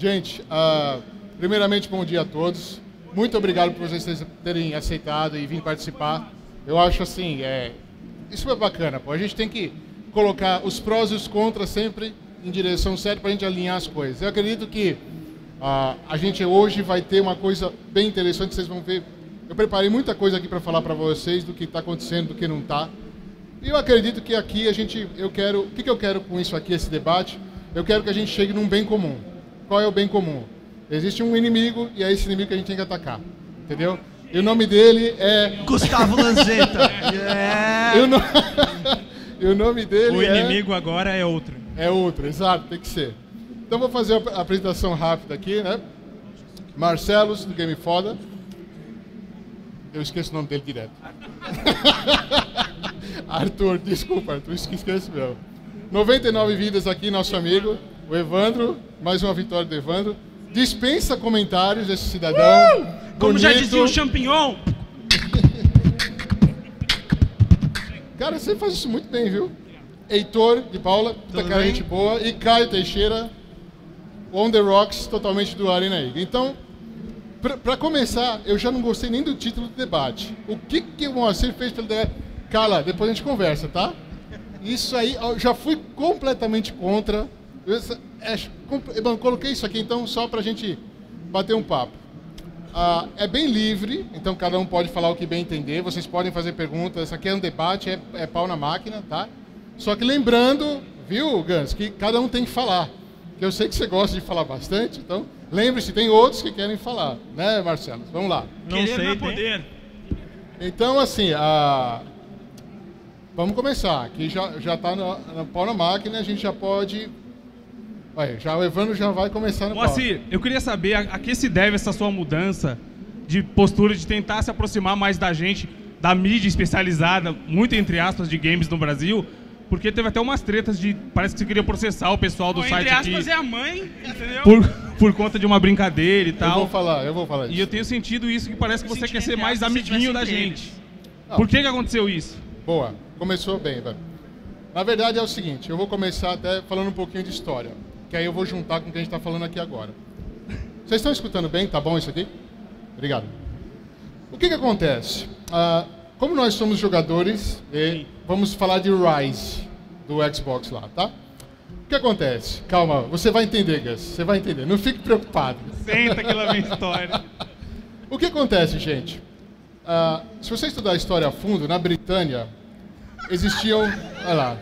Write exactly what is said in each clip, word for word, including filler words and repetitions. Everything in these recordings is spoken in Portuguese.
Gente, uh, primeiramente, bom dia a todos. Muito obrigado por vocês terem aceitado e vir participar. Eu acho assim, é, isso é bacana, pô. A gente tem que colocar os prós e os contras sempre em direção certa para a gente alinhar as coisas. Eu acredito que uh, a gente hoje vai ter uma coisa bem interessante, vocês vão ver. Eu preparei muita coisa aqui para falar para vocês do que está acontecendo, do que não está. E eu acredito que aqui a gente, eu quero, o que, que eu quero com isso aqui, esse debate? Eu quero que a gente chegue num bem comum. Qual é o bem comum? Existe um inimigo e é esse inimigo que a gente tem que atacar, entendeu? E o nome dele é... Gustavo Lanzetta. Yeah. E, o no... e o nome dele o é... O inimigo agora é outro. É outro, exato, tem que ser. Então vou fazer a apresentação rápida aqui, né? Marcelos, do Game Foda. Eu esqueço o nome dele direto. Arthur, desculpa, Arthur, esqueço meu. noventa e nove vidas aqui, nosso amigo, o Evandro, mais uma vitória do Evandro. Dispensa comentários desse cidadão. Uh! Como já dizia o Champignon. Cara, você faz isso muito bem, viu? Heitor de Paula, puta cara, gente boa. E Caio Teixeira, On The Rocks, totalmente do Arena Iga. Então, pra, pra começar, eu já não gostei nem do título do debate. O que, que o Moacir fez pelo debate? Cala, depois a gente conversa, tá? Isso aí, eu já fui completamente contra. Eu, é, bom, coloquei isso aqui então só pra gente bater um papo. Ah, é bem livre, então cada um pode falar o que bem entender. Vocês podem fazer perguntas. Isso aqui é um debate, é, é pau na máquina, tá? Só que lembrando, viu, Gans, que cada um tem que falar. Que eu sei que você gosta de falar bastante, então lembre-se, tem outros que querem falar, né, Marcelo? Vamos lá. Não Querer sei, não é poder. Então, assim, a... vamos começar. Aqui já já está no, no pau na máquina, a gente já pode. Olha, já o Evandro já vai começar no Moacir, eu queria saber a, a que se deve essa sua mudança de postura, de tentar se aproximar mais da gente, da mídia especializada, muito entre aspas, de games no Brasil, porque teve até umas tretas de... Parece que você queria processar o pessoal do Bom, site entre aspas aqui, é a mãe, entendeu? por, por conta de uma brincadeira e Eu tal. vou falar, eu vou falar isso. E eu tenho sentido isso, que parece que você Senti quer ser entre mais aspas, se amiguinho da tivesse entre gente. Não. Por que que aconteceu isso? Boa, começou bem, velho. Na verdade é o seguinte, eu vou começar até falando um pouquinho de história, que aí eu vou juntar com o que a gente está falando aqui agora. Vocês estão escutando bem? Tá bom isso aqui? Obrigado. O que que acontece? Ah, como nós somos jogadores, e vamos falar de Rise, do Xbox lá, tá? O que acontece? Calma, você vai entender, Gus, você vai entender, não fique preocupado. Senta que lá vem história. O que acontece, gente? Ah, se você estudar a história a fundo, na Britânia, existiam... Olha lá.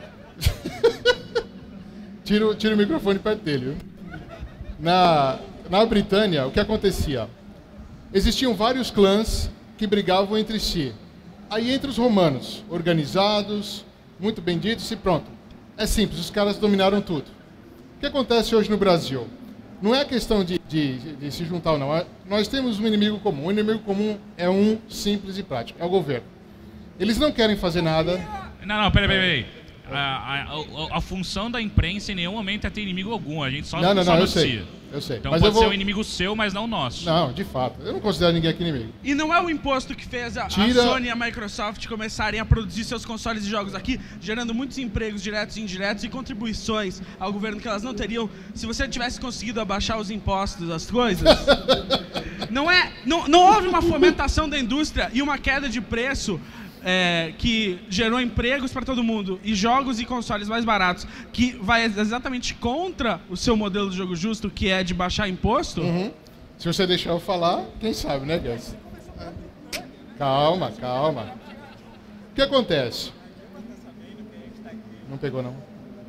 tira, tira o microfone perto dele, viu? Na, na Britânia, o que acontecia? Existiam vários clãs que brigavam entre si. Aí entre os romanos, organizados, muito bem ditos e pronto. É simples, os caras dominaram tudo. O que acontece hoje no Brasil? Não é questão de, de, de, de se juntar ou não. É, nós temos um inimigo comum. O inimigo comum é um simples e prático. É o governo. Eles não querem fazer nada. Não, não, peraí, peraí. Peraí. A, a, a, a função da imprensa em nenhum momento é ter inimigo algum. A gente só, Não, não, só não, eu noticia. sei. Eu sei. Então Mas pode eu vou... ser um inimigo seu, mas não nosso. Não, de fato. Eu não considero ninguém aqui inimigo. E não é o imposto que fez a, Tira- a Sony e a Microsoft começarem a produzir seus consoles e jogos aqui, gerando muitos empregos diretos e indiretos e contribuições ao governo que elas não teriam se você tivesse conseguido abaixar os impostos das coisas. Não é, não, não houve uma fomentação da indústria e uma queda de preço é, que gerou empregos para todo mundo e jogos e consoles mais baratos, que vai exatamente contra o seu modelo de jogo justo, que é de baixar imposto. Uhum. Se você deixar eu falar, quem sabe, né, Gus? Calma, calma. O que acontece? Não pegou, não.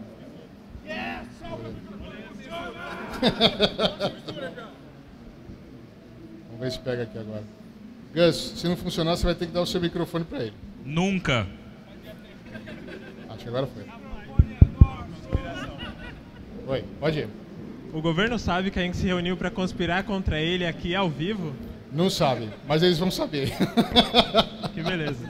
Vamos ver se pega aqui agora. Gus, se não funcionar, você vai ter que dar o seu microfone para ele. Nunca. Acho que agora foi. Oi, pode ir. O governo sabe que a gente se reuniu para conspirar contra ele aqui ao vivo? Não sabe, mas eles vão saber. Que beleza.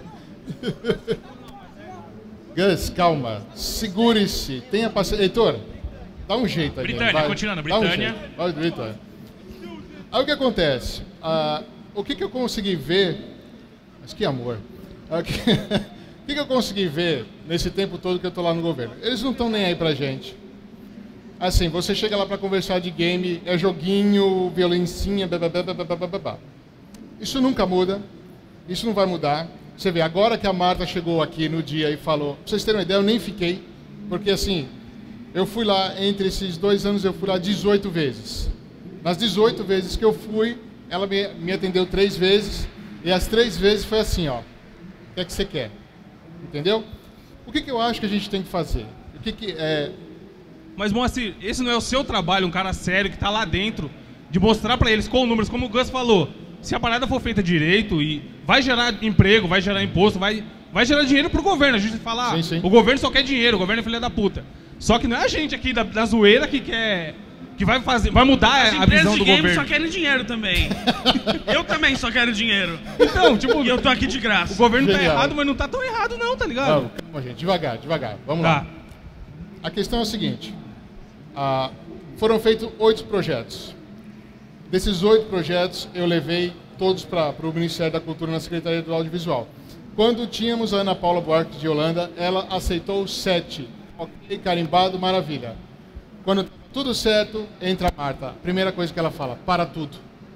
Gus, calma. Segure-se. Tenha paciência. Heitor, dá um jeito aí. Britânia, vai. continuando, Dá um Britânia. jeito. Vai, Britânia. Aí o que acontece? Ah, o que, que eu consegui ver... Mas que amor. Ah, O que, o que, que eu consegui ver nesse tempo todo que eu tô lá no governo? Eles não estão nem aí pra gente. Assim, você chega lá para conversar de game, é joguinho, violencinha, blá, blá, blá, blá, blá, blá, blá. Isso nunca muda, isso não vai mudar. Você vê, agora que a Marta chegou aqui no dia e falou, pra vocês terem uma ideia, eu nem fiquei, porque assim, eu fui lá, entre esses dois anos, eu fui lá dezoito vezes. Nas dezoito vezes que eu fui, ela me, me atendeu três vezes, e as três vezes foi assim, ó, o que é que você quer? Entendeu? O que, que eu acho que a gente tem que fazer? O que que é... Mas, Moacir, esse não é o seu trabalho, um cara sério que tá lá dentro, de mostrar pra eles com números, como o Gus falou, se a parada for feita direito e vai gerar emprego, vai gerar imposto, vai, vai gerar dinheiro pro governo. A gente fala, ah, sim, sim. o governo só quer dinheiro, o governo é filha da puta. Só que não é a gente aqui da, da zoeira que quer... que vai fazer, vai mudar As a visão empresas de do game governo. só querem dinheiro também. Eu também só quero dinheiro. Então, tipo, E eu tô aqui de o graça. governo tá Genial. errado, mas não tá tão errado não, tá ligado? Não, calma, gente, devagar, devagar, vamos Tá. lá. A questão é a seguinte, ah, foram feitos oito projetos. Desses oito projetos, eu levei todos para o Ministério da Cultura na Secretaria do Audiovisual. Quando tínhamos a Ana Paula Buarque de Holanda, ela aceitou sete. Ok, carimbado, maravilha. Quando tudo certo, entra a Marta. A primeira coisa que ela fala, para tudo.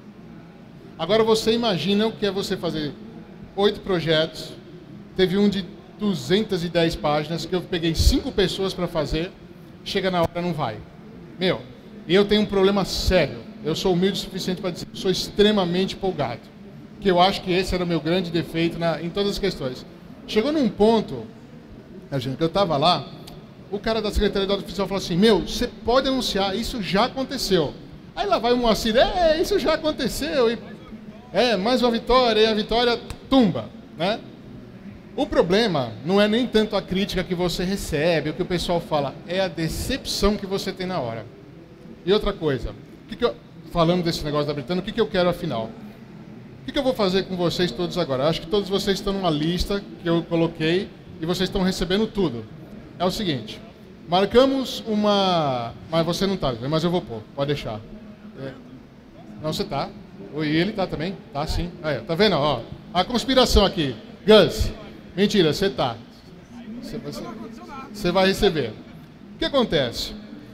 Agora você imagina o que é você fazer oito projetos, teve um de duzentas e dez páginas, que eu peguei cinco pessoas para fazer, chega na hora não vai. Meu, e eu tenho um problema sério, eu sou humilde o suficiente para dizer, sou extremamente empolgado, que eu acho que esse era o meu grande defeito na, em todas as questões. Chegou num ponto, a gente, que eu estava lá, o cara da Secretaria do Audiovisual falou assim, meu, você pode anunciar, isso já aconteceu. Aí lá vai o Moacir, é, isso já aconteceu, e, é, mais uma vitória, e a vitória tumba, né? O problema não é nem tanto a crítica que você recebe, o que o pessoal fala, é a decepção que você tem na hora. E outra coisa, o que que eu, falando desse negócio da Britânia, o que, que eu quero afinal? O que, que eu vou fazer com vocês todos agora? Eu acho que todos vocês estão numa lista que eu coloquei e vocês estão recebendo tudo. É o seguinte, marcamos uma... Mas você não está, mas eu vou pôr, pode deixar. É. Não, você tá. E ele tá também? Tá sim. Aí, tá vendo? Ó, a conspiração aqui. Gus, mentira, você tá. Você, você, você vai receber. O que acontece?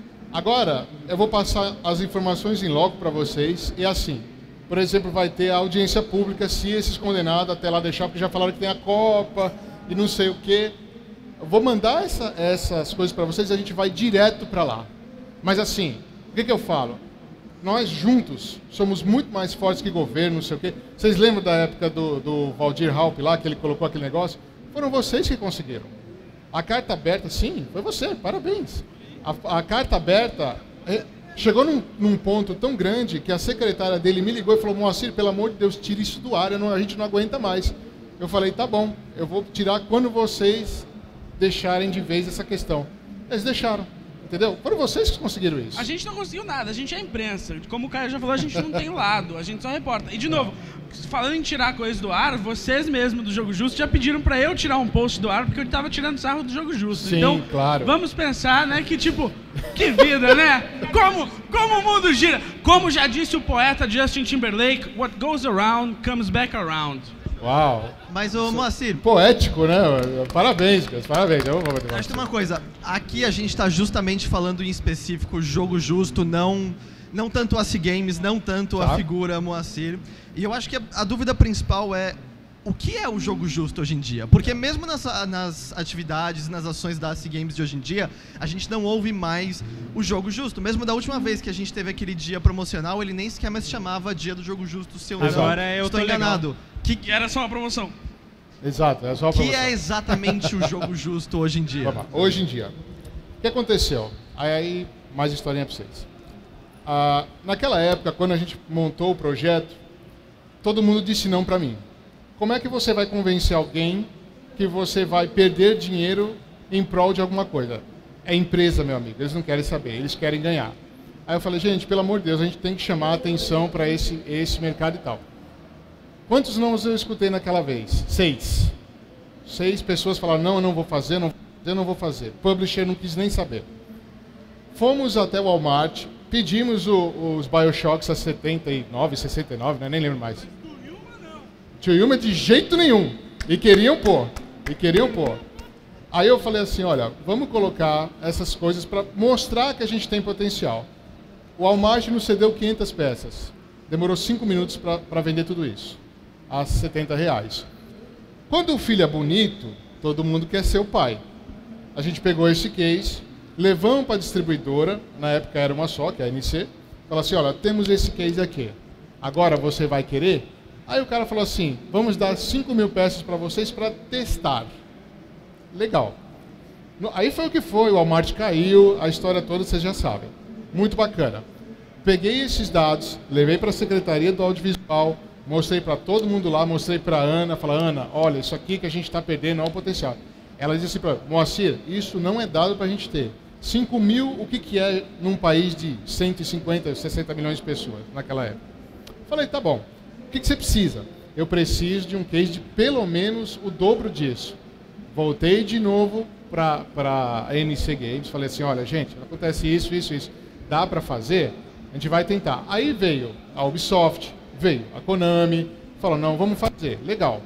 Agora, eu vou passar as informações em loco para vocês. E assim, por exemplo, vai ter a audiência pública se esses condenados até lá deixar, porque já falaram que tem a Copa e não sei o quê. Eu vou mandar essa, essas coisas para vocês e a gente vai direto para lá. Mas assim, o que, que eu falo? Nós juntos somos muito mais fortes que governo, não sei o quê. Vocês lembram da época do, do Valdir Halp lá, que ele colocou aquele negócio? Foram vocês que conseguiram. A carta aberta, sim, foi você, parabéns. A, a carta aberta é, chegou num, num ponto tão grande que a secretária dele me ligou e falou, Moacir, pelo amor de Deus, tire isso do ar, eu não, a gente não aguenta mais. Eu falei, tá bom, eu vou tirar quando vocês deixarem de vez essa questão. Eles deixaram. Entendeu? Foram vocês que conseguiram isso. A gente não conseguiu nada, a gente é a imprensa. Como o Caio já falou, a gente não tem lado, a gente só reporta. E de novo, falando em tirar coisas do ar, vocês mesmos do Jogo Justo já pediram pra eu tirar um post do ar porque eu tava tirando sarro do Jogo Justo. Sim, então, claro. Vamos pensar, né, que tipo, que vida, né? Como, como o mundo gira. Como já disse o poeta Justin Timberlake, what goes around comes back around. Uau. Mas, ô Moacir, Poético, né? Parabéns, Gus, parabéns. Eu vou acho que uma coisa, aqui a gente tá justamente falando em específico jogo justo, não, não tanto a C-Games, não tanto Tá. a figura Moacir. E eu acho que a, a dúvida principal é o que é o jogo justo hoje em dia? Porque mesmo nas, nas atividades, nas ações da C-Games de hoje em dia, a gente não ouve mais o jogo justo. Mesmo da última vez que a gente teve aquele dia promocional, ele nem sequer mais se chamava Dia do Jogo Justo, se eu não Agora eu estou tô enganado. Que, E era só uma promoção. Exato, é só uma que promoção. é exatamente o jogo justo hoje em dia? Vamos lá. Hoje em dia, o que aconteceu? Aí, mais historinha para vocês. Ah, naquela época, quando a gente montou o projeto, todo mundo disse não para mim. Como é que você vai convencer alguém que você vai perder dinheiro em prol de alguma coisa? É empresa, meu amigo, eles não querem saber, eles querem ganhar. Aí eu falei, gente, pelo amor de Deus, a gente tem que chamar a atenção para esse, esse mercado e tal. Quantos nãos eu escutei naquela vez? Seis. Seis pessoas falaram, não, eu não vou fazer, não, eu não vou fazer. Publisher não quis nem saber. Fomos até o Walmart, pedimos o, os Bioshocks a setenta e nove, sessenta e nove, né? Nem lembro mais. Tio Yuma de jeito nenhum. E queriam pôr. E queriam pôr. Aí eu falei assim, olha, vamos colocar essas coisas para mostrar que a gente tem potencial. O Walmart nos cedeu quinhentas peças. Demorou cinco minutos para vender tudo isso, a setenta reais. Quando o filho é bonito, todo mundo quer ser o pai. A gente pegou esse case, levamos para a distribuidora, na época era uma só, que é a N C, falou assim, olha, temos esse case aqui, agora você vai querer? Aí o cara falou assim, vamos dar cinco mil peças para vocês para testar. Legal. Aí foi o que foi, o Walmart caiu, a história toda vocês já sabem. Muito bacana. Peguei esses dados, levei para a Secretaria do Audiovisual, mostrei para todo mundo lá, mostrei para a Ana, falei, Ana, olha, isso aqui que a gente está perdendo é o potencial. Ela disse assim para mim, Moacir, isso não é dado para a gente ter. cinco mil, o que, que é num país de cento e cinquenta, sessenta milhões de pessoas naquela época? Falei, tá bom, o que, que você precisa? Eu preciso de um case de pelo menos o dobro disso. Voltei de novo para a N C Games, falei assim, olha, gente, acontece isso, isso, isso. Dá para fazer? A gente vai tentar. Aí veio a Ubisoft, veio a Konami, falou, não, vamos fazer. Legal.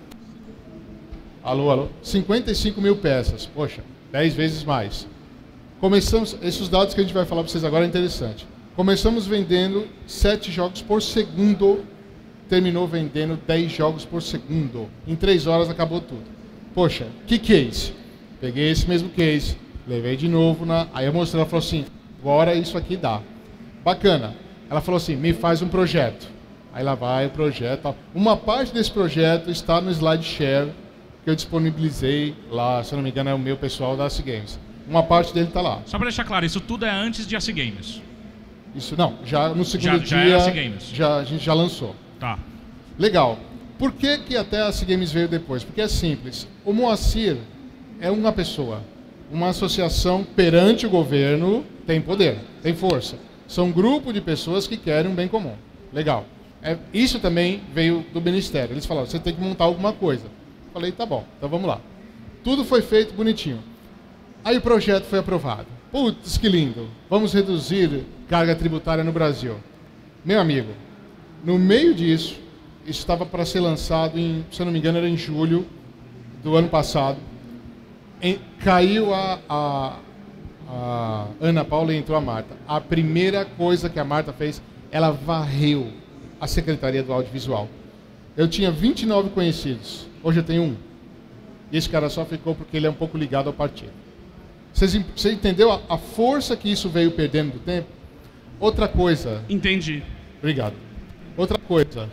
Alô, alô. cinquenta e cinco mil peças. Poxa, dez vezes mais. Começamos, esses dados que a gente vai falar para vocês agora é interessante. Começamos vendendo sete jogos por segundo, terminou vendendo dez jogos por segundo. Em três horas acabou tudo. Poxa, que case? Peguei esse mesmo case, levei de novo, na... aí eu mostrei, ela falou assim, agora isso aqui dá. Bacana. Ela falou assim, me faz um projeto. Aí lá vai o projeto. Uma parte desse projeto está no SlideShare, que eu disponibilizei lá, se eu não me engano, é o meu pessoal da A C Games. Uma parte dele está lá. Só para deixar claro, isso tudo é antes de A C Games. Isso não, já no segundo já, dia já, é A C Games. já a gente já lançou. Tá. Legal. Por que que até a A C Games veio depois? Porque é simples. O Moacir é uma pessoa. Uma associação perante o governo tem poder, tem força. São um grupo de pessoas que querem um bem comum. Legal. É, isso também veio do Ministério. Eles falaram, você tem que montar alguma coisa. Falei, tá bom, então vamos lá. Tudo foi feito bonitinho. Aí o projeto foi aprovado. Putz, que lindo. Vamos reduzir carga tributária no Brasil. Meu amigo, no meio disso, isso estava para ser lançado, em, se eu não me engano, era em julho do ano passado. Em, caiu a, a, a Ana Paula e entrou a Marta. A primeira coisa que a Marta fez, ela varreu a Secretaria do Audiovisual. Eu tinha vinte e nove conhecidos, hoje eu tenho um. E esse cara só ficou porque ele é um pouco ligado ao partido. Você entendeu a, a força que isso veio perdendo do tempo? Outra coisa... Entendi. Obrigado. Outra coisa.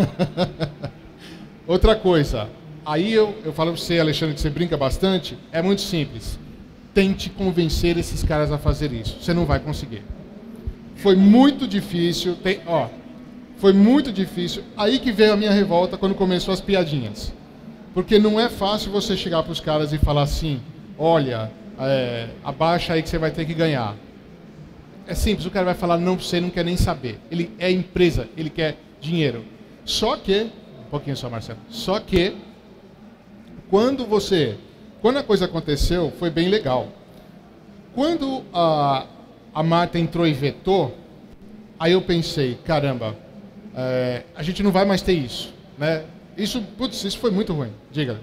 Outra coisa. Aí eu, eu falo para você, Alexandre, que você brinca bastante. É muito simples. Tente convencer esses caras a fazer isso. Você não vai conseguir. Foi muito difícil. Tem, ó, foi muito difícil. Aí que veio a minha revolta quando começou as piadinhas. Porque não é fácil você chegar para os caras e falar assim, olha, é, abaixa aí que você vai ter que ganhar. É simples, o cara vai falar não para você, não quer nem saber. Ele é empresa, ele quer dinheiro. Só que, um pouquinho só, Marcelo, só que, quando você, quando a coisa aconteceu, foi bem legal. Quando a, a Marta entrou e vetou, aí eu pensei, caramba, é, a gente não vai mais ter isso, né? Isso, putz, isso foi muito ruim. Diga.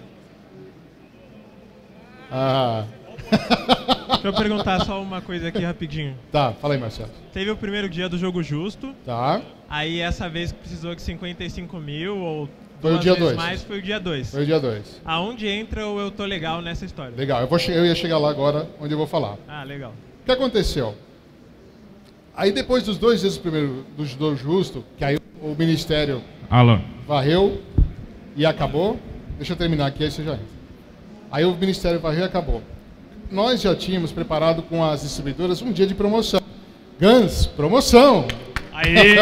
Ah. Deixa eu perguntar só uma coisa aqui rapidinho. Tá, fala aí, Marcelo. Teve o primeiro dia do jogo justo. Tá. Aí essa vez precisou de cinquenta e cinco mil ou Foi o duas dia vezes dois. mais, foi o dia dois. Foi o dia dois. Aonde entra o Eu Tô Legal nessa história? Legal, eu, vou eu ia chegar lá agora, onde eu vou falar. Ah, legal. O que aconteceu? Aí depois dos dois dias do primeiro do jogo justo, que aí o Ministério Alan. varreu e acabou. Deixa eu terminar aqui, aí você já entra. Aí o Ministério varreu e acabou. Nós já tínhamos preparado com as distribuidoras um dia de promoção. Guns, promoção! Aê!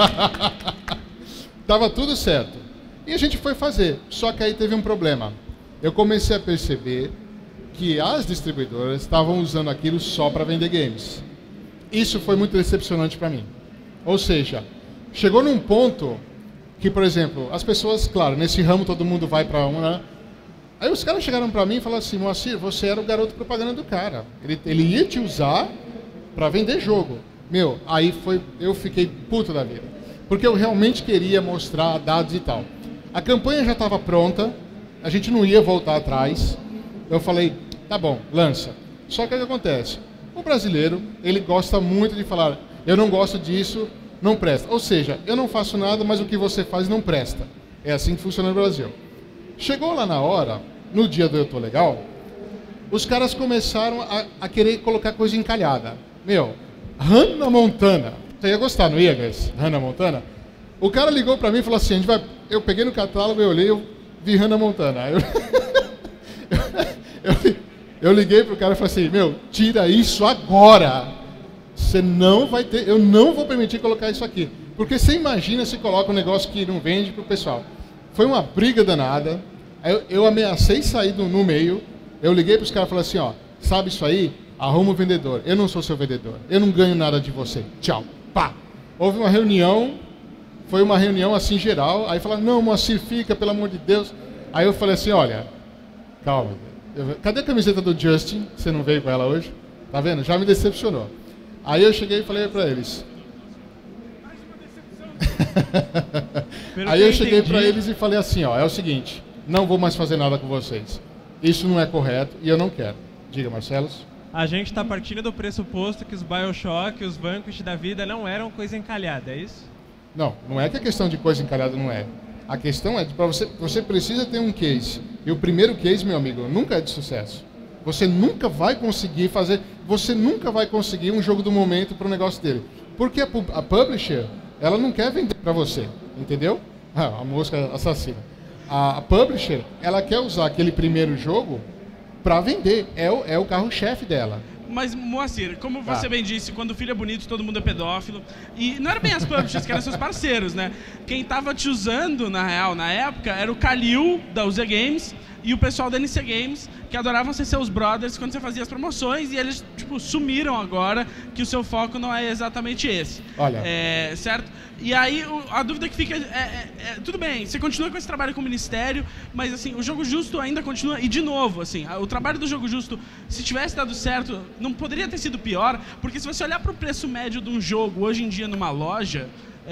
Tava tudo certo. E a gente foi fazer. Só que aí teve um problema. Eu comecei a perceber que as distribuidoras estavam usando aquilo só para vender games. Isso foi muito decepcionante para mim. Ou seja, chegou num ponto que, por exemplo, as pessoas, claro, nesse ramo todo mundo vai para uma... Né? Aí os caras chegaram para mim e falaram assim, Moacir, você era o garoto propaganda do cara. Ele, ele ia te usar para vender jogo. Meu, aí foi, eu fiquei puto da vida. Porque eu realmente queria mostrar dados e tal. A campanha já estava pronta, a gente não ia voltar atrás. Eu falei, Tá bom, lança. Só que o que acontece? O brasileiro, ele gosta muito de falar, eu não gosto disso, não presta. Ou seja, eu não faço nada, mas o que você faz não presta. É assim que funciona no Brasil. Chegou lá na hora, no dia do Eu Tô Legal, os caras começaram a, a querer colocar coisa encalhada. Meu, Hannah Montana. Você ia gostar, não ia, guys? Hannah Montana? O cara ligou pra mim e falou assim, a gente vai... eu peguei no catálogo, eu olhei, eu vi Hannah Montana. Eu, eu, eu liguei pro cara e falei assim, meu, tira isso agora. Você não vai ter... eu não vou permitir colocar isso aqui. Porque você imagina se coloca um negócio que não vende pro pessoal. Foi uma briga danada. Eu, eu ameacei sair do, no meio. Eu liguei pros caras e falei assim, ó, sabe isso aí? Arruma o vendedor. Eu não sou seu vendedor. Eu não ganho nada de você. Tchau. Pá. Houve uma reunião. Foi uma reunião assim geral. Aí falaram, não, Moacir, fica, pelo amor de Deus. Aí eu falei assim, olha, calma. Eu, cadê a camiseta do Justin? Você não veio com ela hoje? Tá vendo? Já me decepcionou. Aí eu cheguei e falei pra eles. Aí eu cheguei pra eles e falei assim, ó, é o seguinte, não vou mais fazer nada com vocês. Isso não é correto e eu não quero. Diga, Marcelos. A gente está partindo do pressuposto que os BioShock, os Vanquish da vida não eram coisa encalhada, é isso? Não, não é que a questão de coisa encalhada não é. A questão é de para você, você precisa ter um case. E o primeiro case, meu amigo, nunca é de sucesso. Você nunca vai conseguir fazer, você nunca vai conseguir um jogo do momento para o negócio dele. Porque a, a publisher, ela não quer vender para você, entendeu? Ah, a mosca assassina. A, a publisher, ela quer usar aquele primeiro jogo para vender, é o, é o carro-chefe dela. Mas, Moacir, como você ah. bem disse, quando o filho é bonito, todo mundo é pedófilo. E não eram bem as publishers que eram seus parceiros, né? Quem tava te usando, na real, na época, era o Kalil, da U Z Games, e o pessoal da N C Games, que adoravam ser seus brothers quando você fazia as promoções, e eles, tipo, sumiram agora, que o seu foco não é exatamente esse. Olha. É, certo? E aí, o, a dúvida que fica é, é, é, tudo bem, você continua com esse trabalho com o Ministério, mas, assim, o Jogo Justo ainda continua, e de novo, assim, o trabalho do Jogo Justo, se tivesse dado certo, não poderia ter sido pior, porque se você olhar para o preço médio de um jogo, hoje em dia, numa loja,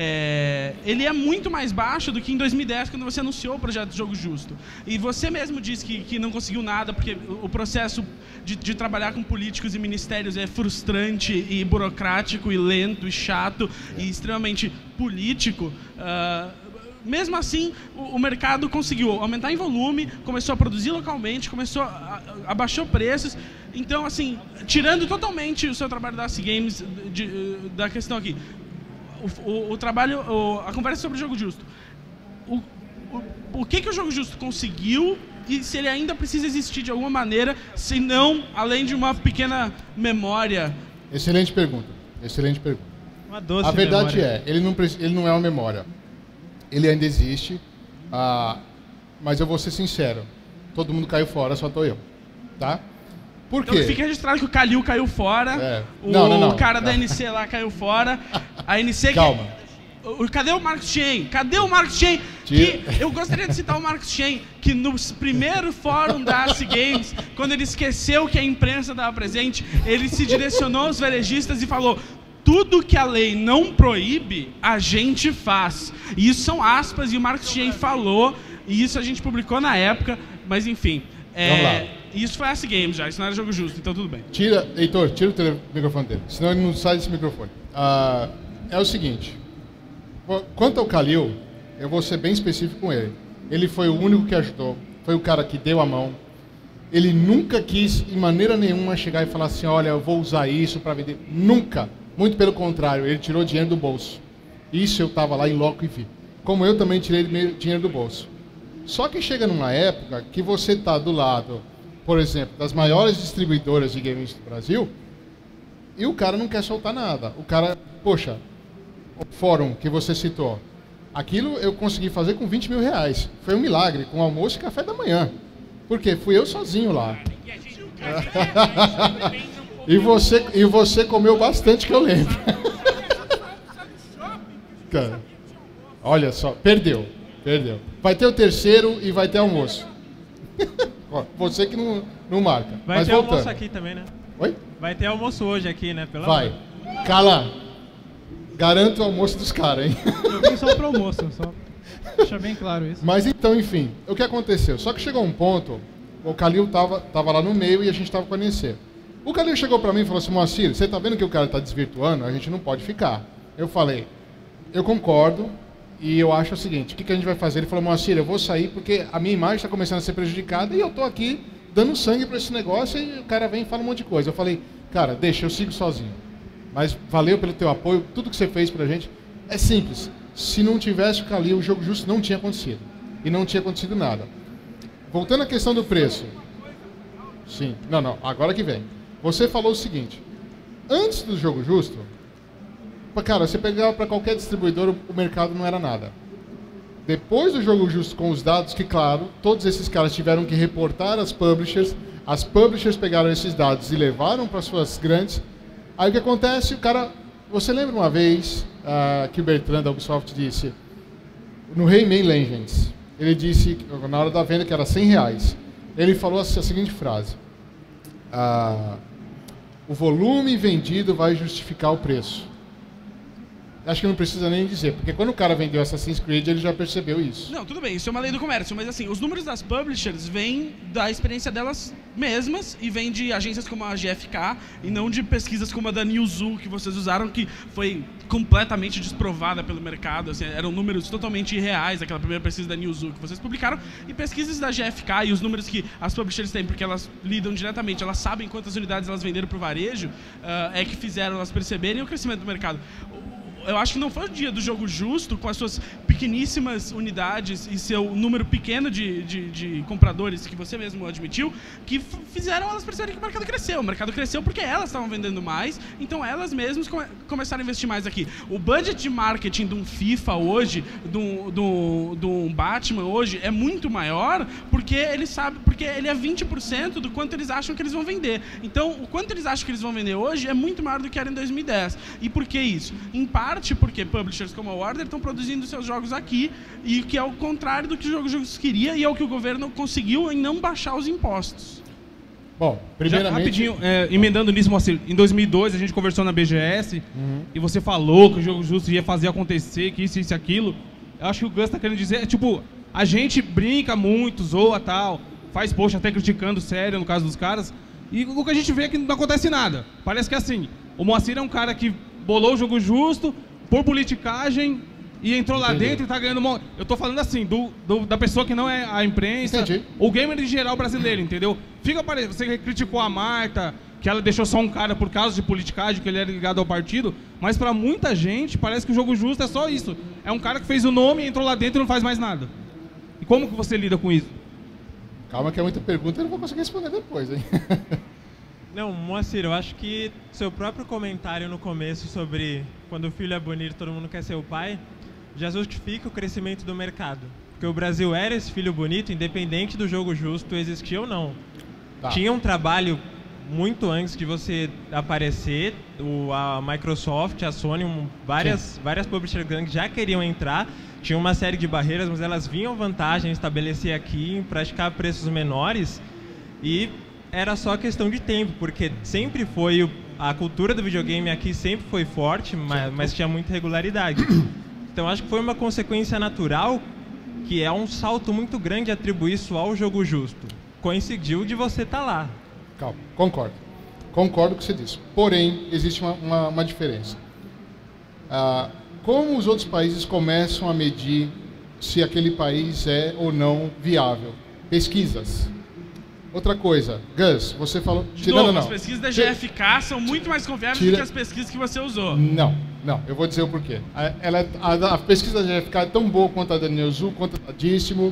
É, ele é muito mais baixo do que em dois mil e dez, quando você anunciou o projeto do Jogo Justo. E você mesmo disse que, que não conseguiu nada, porque o processo de, de trabalhar com políticos e ministérios é frustrante e burocrático e lento e chato e extremamente político. Uh, mesmo assim, o, o mercado conseguiu aumentar em volume, começou a produzir localmente, começou a, a, abaixou preços. Então, assim, tirando totalmente o seu trabalho da A C Games de, de, da questão aqui, O, o, o trabalho, o, a conversa sobre o Jogo Justo. O, o, o que, que o Jogo Justo conseguiu e se ele ainda precisa existir de alguma maneira, se não, além de uma pequena memória? Excelente pergunta. Excelente pergunta. Uma doce a verdade memória. é, ele não, ele não é uma memória. Ele ainda existe, ah, mas eu vou ser sincero. Todo mundo caiu fora, só tô eu. Tá? Por quê? Então fica registrado que o Kalil caiu fora, é. o não, não, não. cara da N C lá caiu fora, a N C... Calma. Que... Cadê o Marcos Chen? Cadê o Marcos Chen? Que eu gostaria de citar o Marcos Chen, que no primeiro fórum da A C Games, quando ele esqueceu que a imprensa estava presente, ele se direcionou aos varejistas e falou: tudo que a lei não proíbe, a gente faz. E isso são aspas, e o Marcos Chen falou, e isso a gente publicou na época, mas enfim. É... Vamos lá. Isso foi A C Games já, isso não era Jogo Justo, então tudo bem. Tira, Heitor, tira o tele, microfone dele, senão ele não sai desse microfone. Ah, é o seguinte, quanto ao Kalil, eu vou ser bem específico com ele. Ele foi o único que ajudou, foi o cara que deu a mão. Ele nunca quis, de maneira nenhuma, chegar e falar assim, olha, eu vou usar isso para vender. Nunca. Muito pelo contrário, ele tirou dinheiro do bolso. Isso eu estava lá em loco e vi. Como eu também tirei dinheiro do bolso. Só que chega numa época que você está do lado, por exemplo, das maiores distribuidoras de games do Brasil, e o cara não quer soltar nada. O cara, poxa, o fórum que você citou, aquilo eu consegui fazer com vinte mil reais. Foi um milagre, com almoço e café da manhã. Por quê? Fui eu sozinho lá. e, você, e você comeu bastante, que eu lembro. Cara, olha só, perdeu, perdeu. Vai ter o terceiro e vai ter almoço. Você que não, não marca. Vai Mas ter voltando. almoço aqui também, né? Oi? Vai ter almoço hoje aqui, né? Pelo Vai. amor. Cala. Garanto o almoço dos caras, hein? Eu vim só pro almoço, só deixar bem claro isso. Mas então, enfim, o que aconteceu? Só que chegou um ponto o Khalil tava, tava lá no meio e a gente tava com a N E C. O Khalil chegou para mim e falou assim, Moacir, você tá vendo que o cara tá desvirtuando? A gente não pode ficar. Eu falei, eu concordo e eu acho o seguinte, o que, que a gente vai fazer? Ele falou, Moacir, eu vou sair porque a minha imagem está começando a ser prejudicada e eu tô aqui dando sangue para esse negócio e o cara vem e fala um monte de coisa. Eu falei, cara, deixa, eu sigo sozinho. Mas valeu pelo teu apoio, tudo que você fez pra gente. É simples, se não tivesse o Khalil, o jogo justo não tinha acontecido. E não tinha acontecido nada. Voltando à questão do preço. Sim, não, não, agora que vem. Você falou o seguinte, antes do jogo justo, cara, você pegava para qualquer distribuidor, o mercado não era nada. Depois do jogo justo com os dados, que claro, todos esses caras tiveram que reportar às publishers, as publishers pegaram esses dados e levaram para suas grandes. Aí o que acontece, o cara, você lembra uma vez uh, que o Bertrand da Ubisoft disse, no Rayman Legends, ele disse, na hora da venda, que era cem reais, ele falou a seguinte frase, uh, o volume vendido vai justificar o preço. Acho que não precisa nem dizer, porque quando o cara vendeu Assassin's Creed, ele já percebeu isso. Não, tudo bem, isso é uma lei do comércio, mas assim, os números das publishers vêm da experiência delas mesmas e vêm de agências como a G F K e não de pesquisas como a da Newzoo que vocês usaram, que foi completamente desprovada pelo mercado, assim, eram números totalmente irreais, aquela primeira pesquisa da Newzoo que vocês publicaram, e pesquisas da G F K e os números que as publishers têm, porque elas lidam diretamente, elas sabem quantas unidades elas venderam para o varejo, uh, é que fizeram elas perceberem o crescimento do mercado. Eu acho que não foi o dia do jogo justo, com as suas pequeníssimas unidades e seu número pequeno de, de, de compradores, que você mesmo admitiu, que fizeram elas perceberem que o mercado cresceu. O mercado cresceu porque elas estavam vendendo mais, então elas mesmas come começaram a investir mais aqui. O budget de marketing de um FIFA hoje, de um, de um, de um Batman hoje, é muito maior porque ele sabe, porque ele é vinte por cento do quanto eles acham que eles vão vender. Então, o quanto eles acham que eles vão vender hoje é muito maior do que era em dois mil e dez. E por que isso? Em parte porque publishers como a Warner estão produzindo seus jogos aqui, e que é o contrário do que o jogo justo queria e é o que o governo conseguiu em não baixar os impostos. Bom, primeiramente... Já, rapidinho, é, emendando nisso, Moacir, em dois mil e dois a gente conversou na B G S uhum. e você falou que o jogo justo ia fazer acontecer, que isso, isso e aquilo. Eu acho que o Gus está querendo dizer, é, tipo, a gente brinca muito, zoa tal, faz post até criticando sério no caso dos caras, e o que a gente vê é que não acontece nada. Parece que é assim, o Moacir é um cara que bolou o jogo justo por politicagem e entrou lá Entendi. dentro e tá ganhando uma... Eu tô falando assim, do, do, da pessoa que não é a imprensa, Entendi. o gamer em geral brasileiro, entendeu? Fica parecendo, você criticou a Marta, que ela deixou só um cara por causa de politicagem, que ele era ligado ao partido, mas pra muita gente parece que o jogo justo é só isso. É um cara que fez o nome, entrou lá dentro e não faz mais nada. E como que você lida com isso? Calma que é muita pergunta, eu não vou conseguir responder depois, hein? Não, Moacir, eu acho que seu próprio comentário no começo sobre quando o filho é bonito, todo mundo quer ser o pai, já justifica o crescimento do mercado. Porque o Brasil era esse filho bonito, independente do jogo justo existir ou não. Tá. Tinha um trabalho muito antes de você aparecer, o, a Microsoft, a Sony, um, várias, várias publishers grandes já queriam entrar, tinha uma série de barreiras, mas elas viam vantagem em estabelecer aqui, em praticar preços menores, e era só questão de tempo, porque sempre foi, o, a cultura do videogame aqui sempre foi forte, mas, mas tinha muita regularidade. Então acho que foi uma consequência natural, que é um salto muito grande atribuir isso ao jogo justo. Coincidiu de você estar tá lá. Calma, concordo. Concordo com o que você disse. Porém, existe uma, uma, uma diferença. Ah, como os outros países começam a medir se aquele país é ou não viável? Pesquisas. Outra coisa, Gus, você falou... De novo, não, não. As pesquisas da G F K são muito mais confiáveis Tira... do que as pesquisas que você usou. Não, não, eu vou dizer o porquê. A, ela, a, a pesquisa da G F K é tão boa quanto a da Newzoo, quanto a da Díssimo.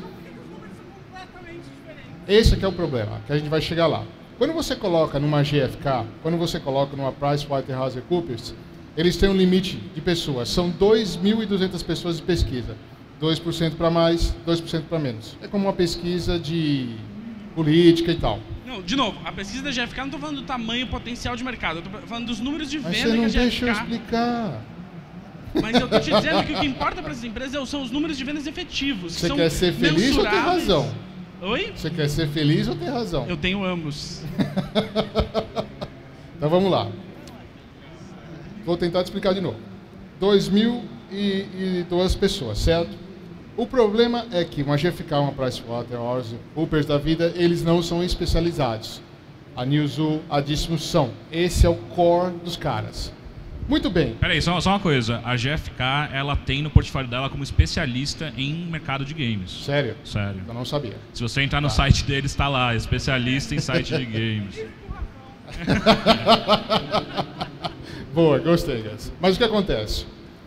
Esse aqui é o problema, que a gente vai chegar lá. Quando você coloca numa G F K, quando você coloca numa PricewaterhouseCoopers, eles têm um limite de pessoas. São dois mil e duzentas pessoas de pesquisa. dois por cento para mais, dois por cento para menos. É como uma pesquisa de... política e tal. Não, de novo, a pesquisa da G F K, não estou falando do tamanho potencial de mercado, eu estou falando dos números de Mas venda você não que a G F K... deixa eu explicar. Mas eu estou te dizendo que o que importa para essas empresas são os números de vendas efetivos. Você quer ser feliz ou ter razão? Oi? Você quer ser feliz ou ter razão? Eu tenho ambos. Então vamos lá. Vou tentar te explicar de novo. dois mil e duas pessoas, certo? O problema é que uma G F K, uma Pricewaterhouse, Coopers da vida, eles não são especializados. A Newzoo, a Dísimo são. Esse é o core dos caras. Muito bem. Peraí, só, só uma coisa. A G F K, ela tem no portfólio dela como especialista em mercado de games. Sério? Sério. Eu não sabia. Se você entrar no Tá. site deles, está lá, especialista em site de games. Boa, gostei, guys. Mas o que acontece?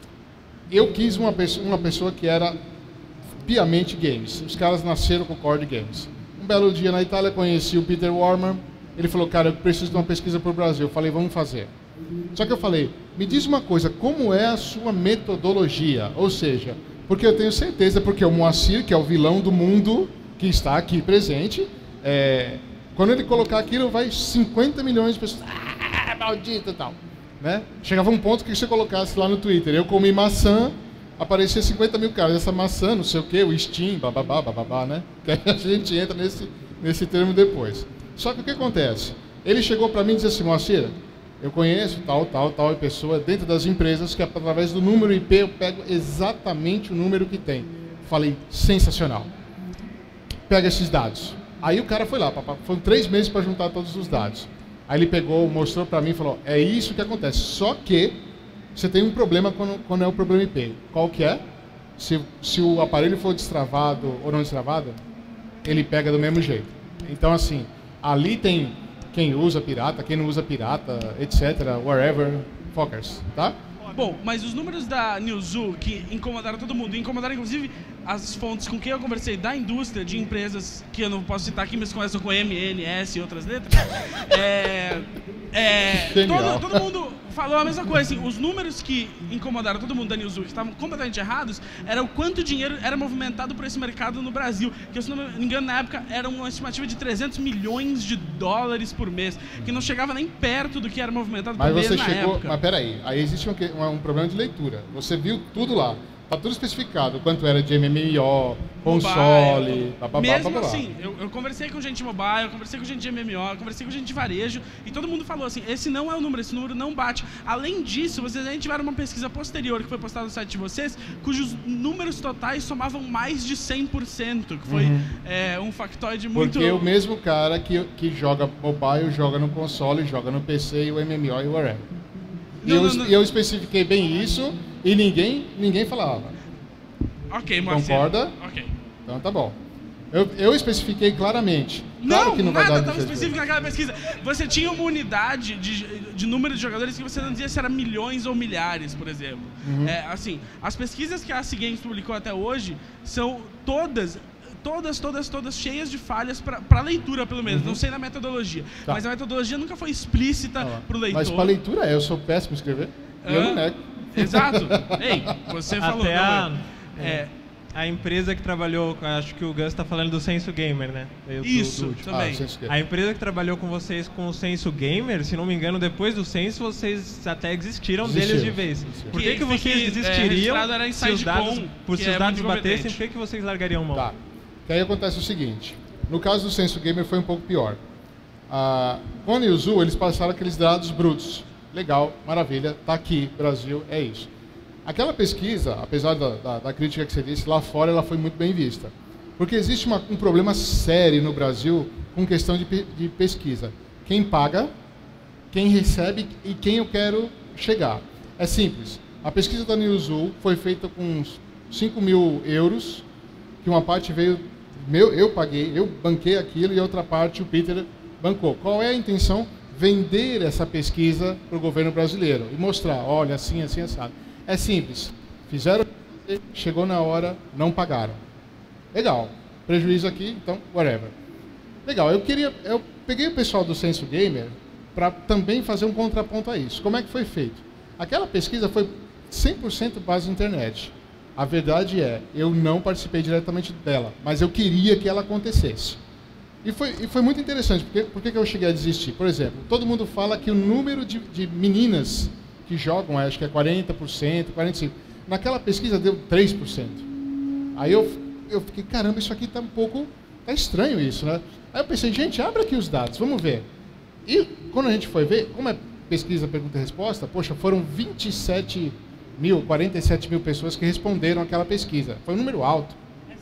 Eu quis uma pessoa, uma pessoa que era piamente games. Os caras nasceram com core de games. Um belo dia na Itália, conheci o Peter Warmer. Ele falou, cara, eu preciso de uma pesquisa para o Brasil. Eu falei, vamos fazer. Só que eu falei, me diz uma coisa, como é a sua metodologia? Ou seja, porque eu tenho certeza, porque o Moacir, que é o vilão do mundo, que está aqui presente, é, quando ele colocar aquilo, vai cinquenta milhões de pessoas, ah, maldito e tal. Né? Chegava um ponto que você colocasse lá no Twitter, eu comi maçã, aparecia cinquenta mil caras, essa maçã, não sei o que, o Steam, bababá, bababá, né? Que aí a gente entra nesse, nesse termo depois. Só que o que acontece? Ele chegou para mim e disse assim, Moacir, eu conheço tal, tal, tal pessoa dentro das empresas que através do número I P eu pego exatamente o número que tem. Falei, sensacional. Pega esses dados. Aí o cara foi lá, foram três meses para juntar todos os dados. Aí ele pegou, mostrou para mim e falou, é isso que acontece, só que você tem um problema quando, quando é o problema I P. Qual que é? Se, se o aparelho for destravado ou não destravado, ele pega do mesmo jeito. Então, assim, ali tem quem usa pirata, quem não usa pirata, etcétera, wherever, fuckers, tá? Bom, mas os números da Newzoo que incomodaram todo mundo, incomodaram inclusive as fontes com quem eu conversei da indústria de empresas que eu não posso citar aqui, mas começam com M, N, S e outras letras. É, é, todo, todo mundo falou a mesma coisa, assim, os números que incomodaram todo mundo da Newzoo, que estavam completamente errados, era o quanto dinheiro era movimentado por esse mercado no Brasil, que se não me engano na época era uma estimativa de trezentos milhões de dólares por mês, que não chegava nem perto do que era movimentado Mas por mês você na chegou, época. mas peraí, aí existe um, um, um problema de leitura. Você viu tudo lá, tá tudo especificado, quanto era de M M O, console, bababá, Mesmo bababá. assim, eu, eu conversei com gente de mobile, eu conversei com gente de M M O, eu conversei com gente de varejo, e todo mundo falou assim, esse não é o número, esse número não bate. Além disso, vocês ainda tiveram uma pesquisa posterior que foi postada no site de vocês, cujos números totais somavam mais de cem por cento, que foi Uhum. é, um factoide muito... Porque o mesmo cara que, que joga mobile, joga no console, joga no P C, e o M M O e whatever. E Não, eu, não, não. e eu especifiquei bem isso e ninguém, ninguém falava. Ok, Marcelo. Concorda? Ok. Então tá bom. Eu, eu especifiquei claramente. Claro Não, que não vai nada dar estava de específico naquela pesquisa. Você tinha uma unidade de, de número de jogadores que você não dizia se era milhões ou milhares, por exemplo. Uhum. É, assim, as pesquisas que a C Games publicou até hoje são todas, todas, todas, todas cheias de falhas para leitura, pelo menos. Uhum. Não sei na metodologia. Tá. Mas a metodologia nunca foi explícita Ah, para o leitor. Mas para leitura é, eu sou péssimo em escrever. E eu Ah, não nego. Exato. Ei, você falou. Até não, a, eu- é, a empresa que trabalhou, acho que o Gus está falando do Senso Gamer, né? Veio do- isso, do último. também. Ah, sem esquecer. A empresa que trabalhou com vocês com o Senso Gamer, se não me engano, depois do Senso, vocês até desistiram deles de Desistiram, vez. desistiram. Por que, Que que vocês fique, é, desistiriam registrado era em se os Sidecom, dados, por que se os é dados muito batessem, competente. por que, que vocês largariam mão? Tá. Que aí acontece o seguinte. No caso do Senso Gamer foi um pouco pior. Ah, com a Newzoo, eles passaram aqueles dados brutos. Legal, maravilha, tá aqui, Brasil, é isso. Aquela pesquisa, apesar da, da, da crítica que você disse, lá fora ela foi muito bem vista. Porque existe uma, um problema sério no Brasil com questão de, pe- de pesquisa. Quem paga, quem recebe e quem eu quero chegar. É simples. A pesquisa da Newzoo foi feita com uns cinco mil euros, que uma parte veio, meu, eu paguei, eu banquei aquilo e a outra parte o Peter bancou. Qual é a intenção? Vender essa pesquisa para o governo brasileiro e mostrar, olha, assim, assim, assado. É simples. Fizeram, chegou na hora, não pagaram. Legal. Prejuízo aqui, então, whatever. Legal. Eu queria, eu peguei o pessoal do Senso Gamer para também fazer um contraponto a isso. Como é que foi feito? Aquela pesquisa foi cem por cento base na internet. A verdade é, eu não participei diretamente dela, mas eu queria que ela acontecesse. E foi, e foi muito interessante, porque por que eu cheguei a desistir? Por exemplo, todo mundo fala que o número de, de meninas que jogam, acho que é quarenta por cento, quarenta e cinco por cento. Naquela pesquisa deu três por cento. Aí eu, eu fiquei, caramba, isso aqui está um pouco... Tá estranho isso, né? Aí eu pensei, gente, abre aqui os dados, vamos ver. E quando a gente foi ver, como é pesquisa, pergunta e resposta, poxa, foram vinte e sete mil, quarenta e sete mil pessoas que responderam aquela pesquisa. Foi um número alto.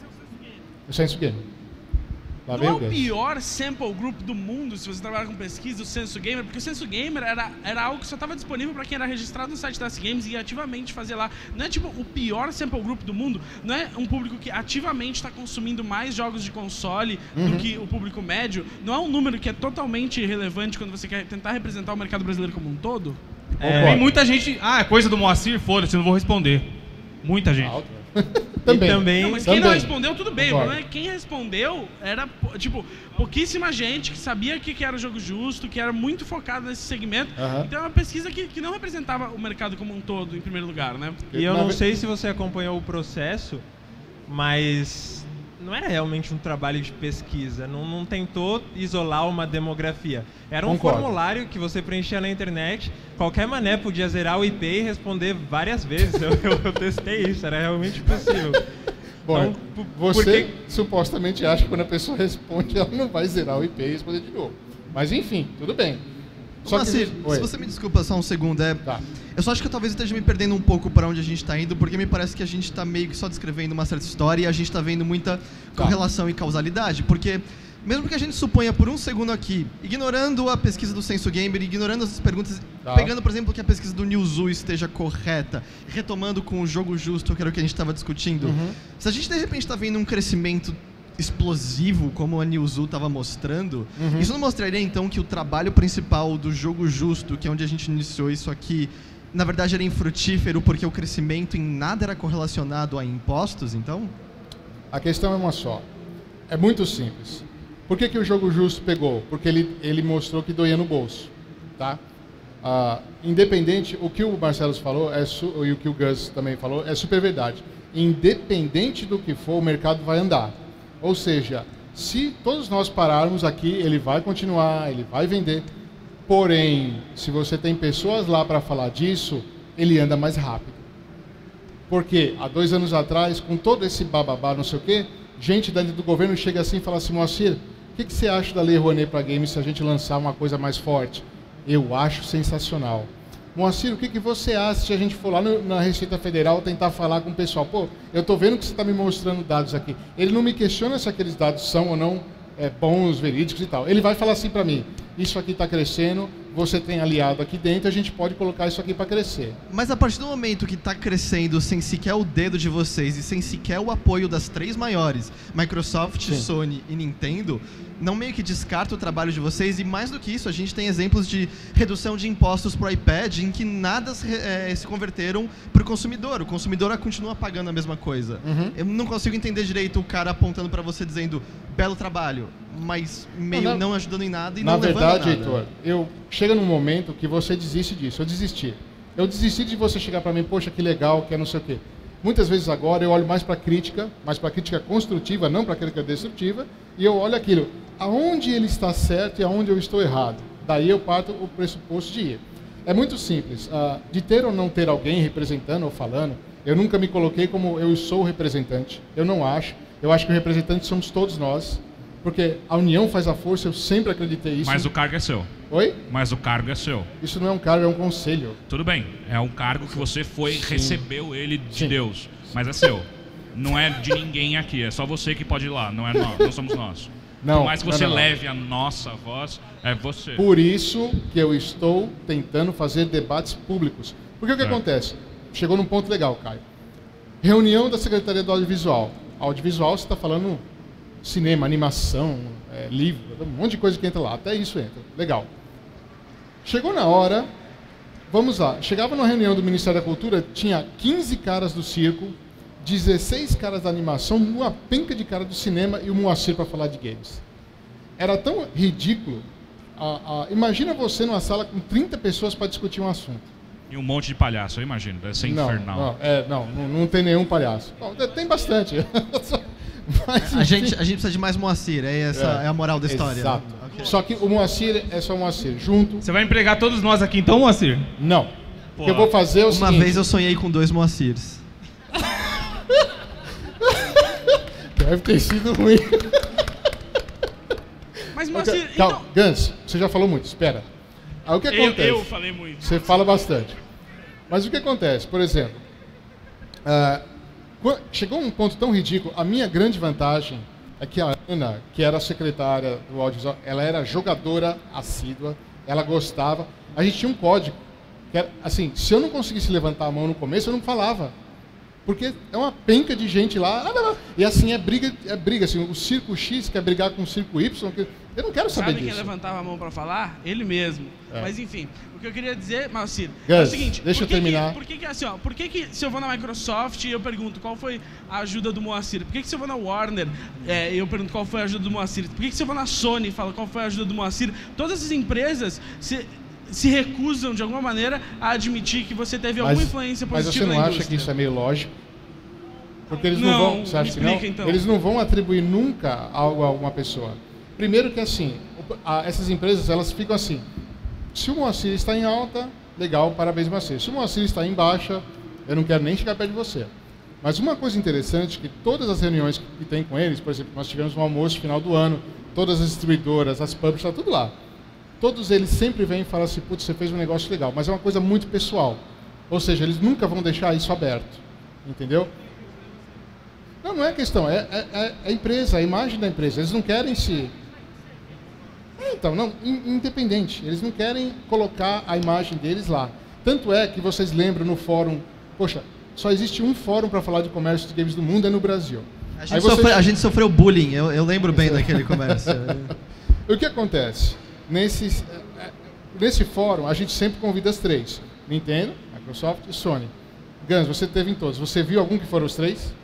O Censo Gamer. Lá Não é veio o o Gus. pior sample group do mundo, se você trabalhar com pesquisa, o Censo Gamer, porque o Censo Gamer era, era algo que só estava disponível para quem era registrado no site da C Games e ativamente fazia lá. Não é tipo o pior sample group do mundo, não é um público que ativamente está consumindo mais jogos de console Uhum. do que o público médio, não é um número que é totalmente irrelevante quando você quer tentar representar o mercado brasileiro como um todo? É, tem muita gente. Ah, é coisa do Moacir, foda-se, eu não vou responder. Muita gente. Alto. Também. também. E também Não, mas quem Também. não respondeu, tudo bem. Concordo. O problema é que quem respondeu era, tipo, pouquíssima gente que sabia que, que era o jogo justo, que era muito focado nesse segmento. Aham. Então é uma pesquisa que, que não representava o mercado como um todo, em primeiro lugar, né? E eu Na não ve- sei se você acompanhou o processo, mas não era realmente um trabalho de pesquisa. Não, não tentou isolar uma demografia. Era um Concordo. formulário que você preenchia na internet. Qualquer mané podia zerar o I P e responder várias vezes. Eu, eu, eu testei isso, era realmente possível. Bom, Então, p- você por que- supostamente acha que quando a pessoa responde, ela não vai zerar o I P e responder de novo. Mas enfim, tudo bem. Só Moacir, Oi. se você me desculpa só um segundo, é... Tá. Eu só acho que eu talvez esteja me perdendo um pouco para onde a gente está indo, porque me parece que a gente está meio que só descrevendo uma certa história e a gente está vendo muita Tá. correlação e causalidade, porque mesmo que a gente suponha por um segundo aqui, ignorando a pesquisa do Censo Gamer, ignorando essas perguntas, Tá. pegando, por exemplo, que a pesquisa do Newzoo esteja correta, retomando com o jogo justo, que era o que a gente estava discutindo, Uhum. se a gente de repente está vendo um crescimento explosivo, como a Newzoo estava mostrando, Uhum. isso não mostraria então que o trabalho principal do jogo justo, que é onde a gente iniciou isso aqui, na verdade era infrutífero porque o crescimento em nada era correlacionado a impostos, então? A questão é uma só. É muito simples. Por que, que o jogo justo pegou? Porque ele, ele mostrou que doía no bolso. Tá? Ah, independente, o que o Marcelo falou é su, e o que o Gus também falou é super verdade. Independente do que for, o mercado vai andar. Ou seja, se todos nós pararmos aqui, ele vai continuar, ele vai vender. Porém, se você tem pessoas lá para falar disso, ele anda mais rápido. Porque há dois anos atrás, com todo esse bababá, não sei o quê, gente dentro do governo chega assim e fala assim, Moacir, o que, que você acha da Lei Rouanet para games se a gente lançar uma coisa mais forte? Eu acho sensacional. Moacir, o que, que você acha se a gente for lá no, na Receita Federal tentar falar com o pessoal? Pô, eu estou vendo que você está me mostrando dados aqui. Ele não me questiona se aqueles dados são ou não é, bons, verídicos e tal. Ele vai falar assim para mim, isso aqui está crescendo, você tem aliado aqui dentro, a gente pode colocar isso aqui para crescer. Mas a partir do momento que está crescendo sem sequer o dedo de vocês e sem sequer o apoio das três maiores, Microsoft, Sim. Sony e Nintendo, não meio que descarta o trabalho de vocês e mais do que isso, a gente tem exemplos de redução de impostos para o iPad em que nada se, eh, se converteram para o consumidor. O consumidor continua pagando a mesma coisa. Uhum. Eu não consigo entender direito o cara apontando para você dizendo belo trabalho, mas meio Não, na- não ajudando em nada e Na não levando a verdade, nada. Heitor, eu chega num momento que você desiste disso. Eu desisti. Eu desisti de você chegar para mim, poxa, que legal, que é não sei o quê. Muitas vezes agora eu olho mais para a crítica, mais para a crítica construtiva, não para a crítica destrutiva, e eu olho aquilo, aonde ele está certo e aonde eu estou errado. Daí eu parto o pressuposto de ir. É muito simples. Uh, de ter ou não ter alguém representando ou falando, eu nunca me coloquei como eu sou o representante. Eu não acho. Eu acho que o representante somos todos nós. Porque a união faz a força, eu sempre acreditei isso. Mas o cargo é seu. Oi? Mas o cargo é seu. Isso não é um cargo, é um conselho. Tudo bem, é um cargo que você foi, Sim. recebeu ele de Sim. Deus. Mas é seu. Não é de ninguém aqui, é só você que pode ir lá, não é nós, não somos nós. Não, Por mais que não, você não, não. leve a nossa voz, é você. Por isso que eu estou tentando fazer debates públicos. Porque o que É. acontece? Chegou num ponto legal, Caio. Reunião da Secretaria do Audiovisual. Audiovisual, você está falando cinema, animação, é, livro, um monte de coisa que entra lá. Até isso entra. Legal. Chegou na hora, vamos lá. Chegava na reunião do Ministério da Cultura, tinha quinze caras do circo, dezesseis caras da animação, uma penca de cara do cinema e o Moacir para falar de games. Era tão ridículo. A, a, imagina você numa sala com trinta pessoas para discutir um assunto. E um monte de palhaço, eu imagino, deve ser não, infernal. Não, é, não, não, não tem nenhum palhaço. Bom, tem bastante. Mas, A enfim. gente, a gente precisa de mais Moacir, é essa é, a moral da história. Exato. né? Ok. Só que o Moacir é só o Moacir. Junto, Você vai empregar todos nós aqui então, Moacir? não. Pô. O que eu vou fazer é o Uma seguinte. vez eu sonhei com dois Moacirs. Deve ter sido ruim. Mas, Moacir, Ok, Calma, então... Gans, você já falou muito, espera. Aí o que Eu, acontece? eu falei muito. Você fala bastante. Mas o que acontece? Por exemplo, uh, chegou um ponto tão ridículo. A minha grande vantagem é que a Ana, que era a secretária do audiovisual, ela era jogadora assídua, ela gostava. A gente tinha um código. Que era, assim, se eu não conseguisse levantar a mão no começo, eu não falava. Porque é uma penca de gente lá. E assim, é briga, é briga. Assim, o Circo X quer brigar com o Circo Y. Eu não quero saber Sabe disso. quem levantava a mão para falar? Ele mesmo. É. Mas enfim, o que eu queria dizer, Malcir, Gus, é o seguinte. deixa por eu que terminar. Que, por que que assim, ó, por que que se eu vou na Microsoft e eu pergunto qual foi a ajuda do Moacir? Por que que se eu vou na Warner é, eu pergunto qual foi a ajuda do Moacir? Por que que se eu vou na Sony e falo qual foi a ajuda do Moacir? Todas essas empresas se, se recusam de alguma maneira a admitir que você teve Mas, alguma influência mas positiva você não na acha indústria. que isso é meio lógico? Porque eles não, Não, vão, você acha me que não? explica, então. Eles não vão atribuir nunca algo a alguma pessoa. Primeiro que assim, a, essas empresas elas ficam assim. Se o Moacir está em alta, legal, parabéns Moacir. Se o Moacir está em baixa, eu não quero nem chegar perto de você. Mas uma coisa interessante que todas as reuniões que tem com eles, por exemplo, nós tivemos um almoço no final do ano, todas as distribuidoras, as pubs, está tudo lá. Todos eles sempre vêm e falam assim, putz, você fez um negócio legal, mas é uma coisa muito pessoal. Ou seja, eles nunca vão deixar isso aberto, entendeu? Não, não é questão, é, é, é a empresa, a imagem da empresa. Eles não querem se... É, então, não, independente. Eles não querem colocar a imagem deles lá. Tanto é que vocês lembram no fórum... Poxa, só existe um fórum para falar de comércio de games do mundo, é no Brasil. A gente, Aí vocês... sofreu, a gente sofreu bullying, eu, eu lembro bem daquele comércio. O que acontece? Nesse, nesse fórum, a gente sempre convida as três. Nintendo, Microsoft e Sony. Gans, você teve em todos. Você viu algum que foram os três?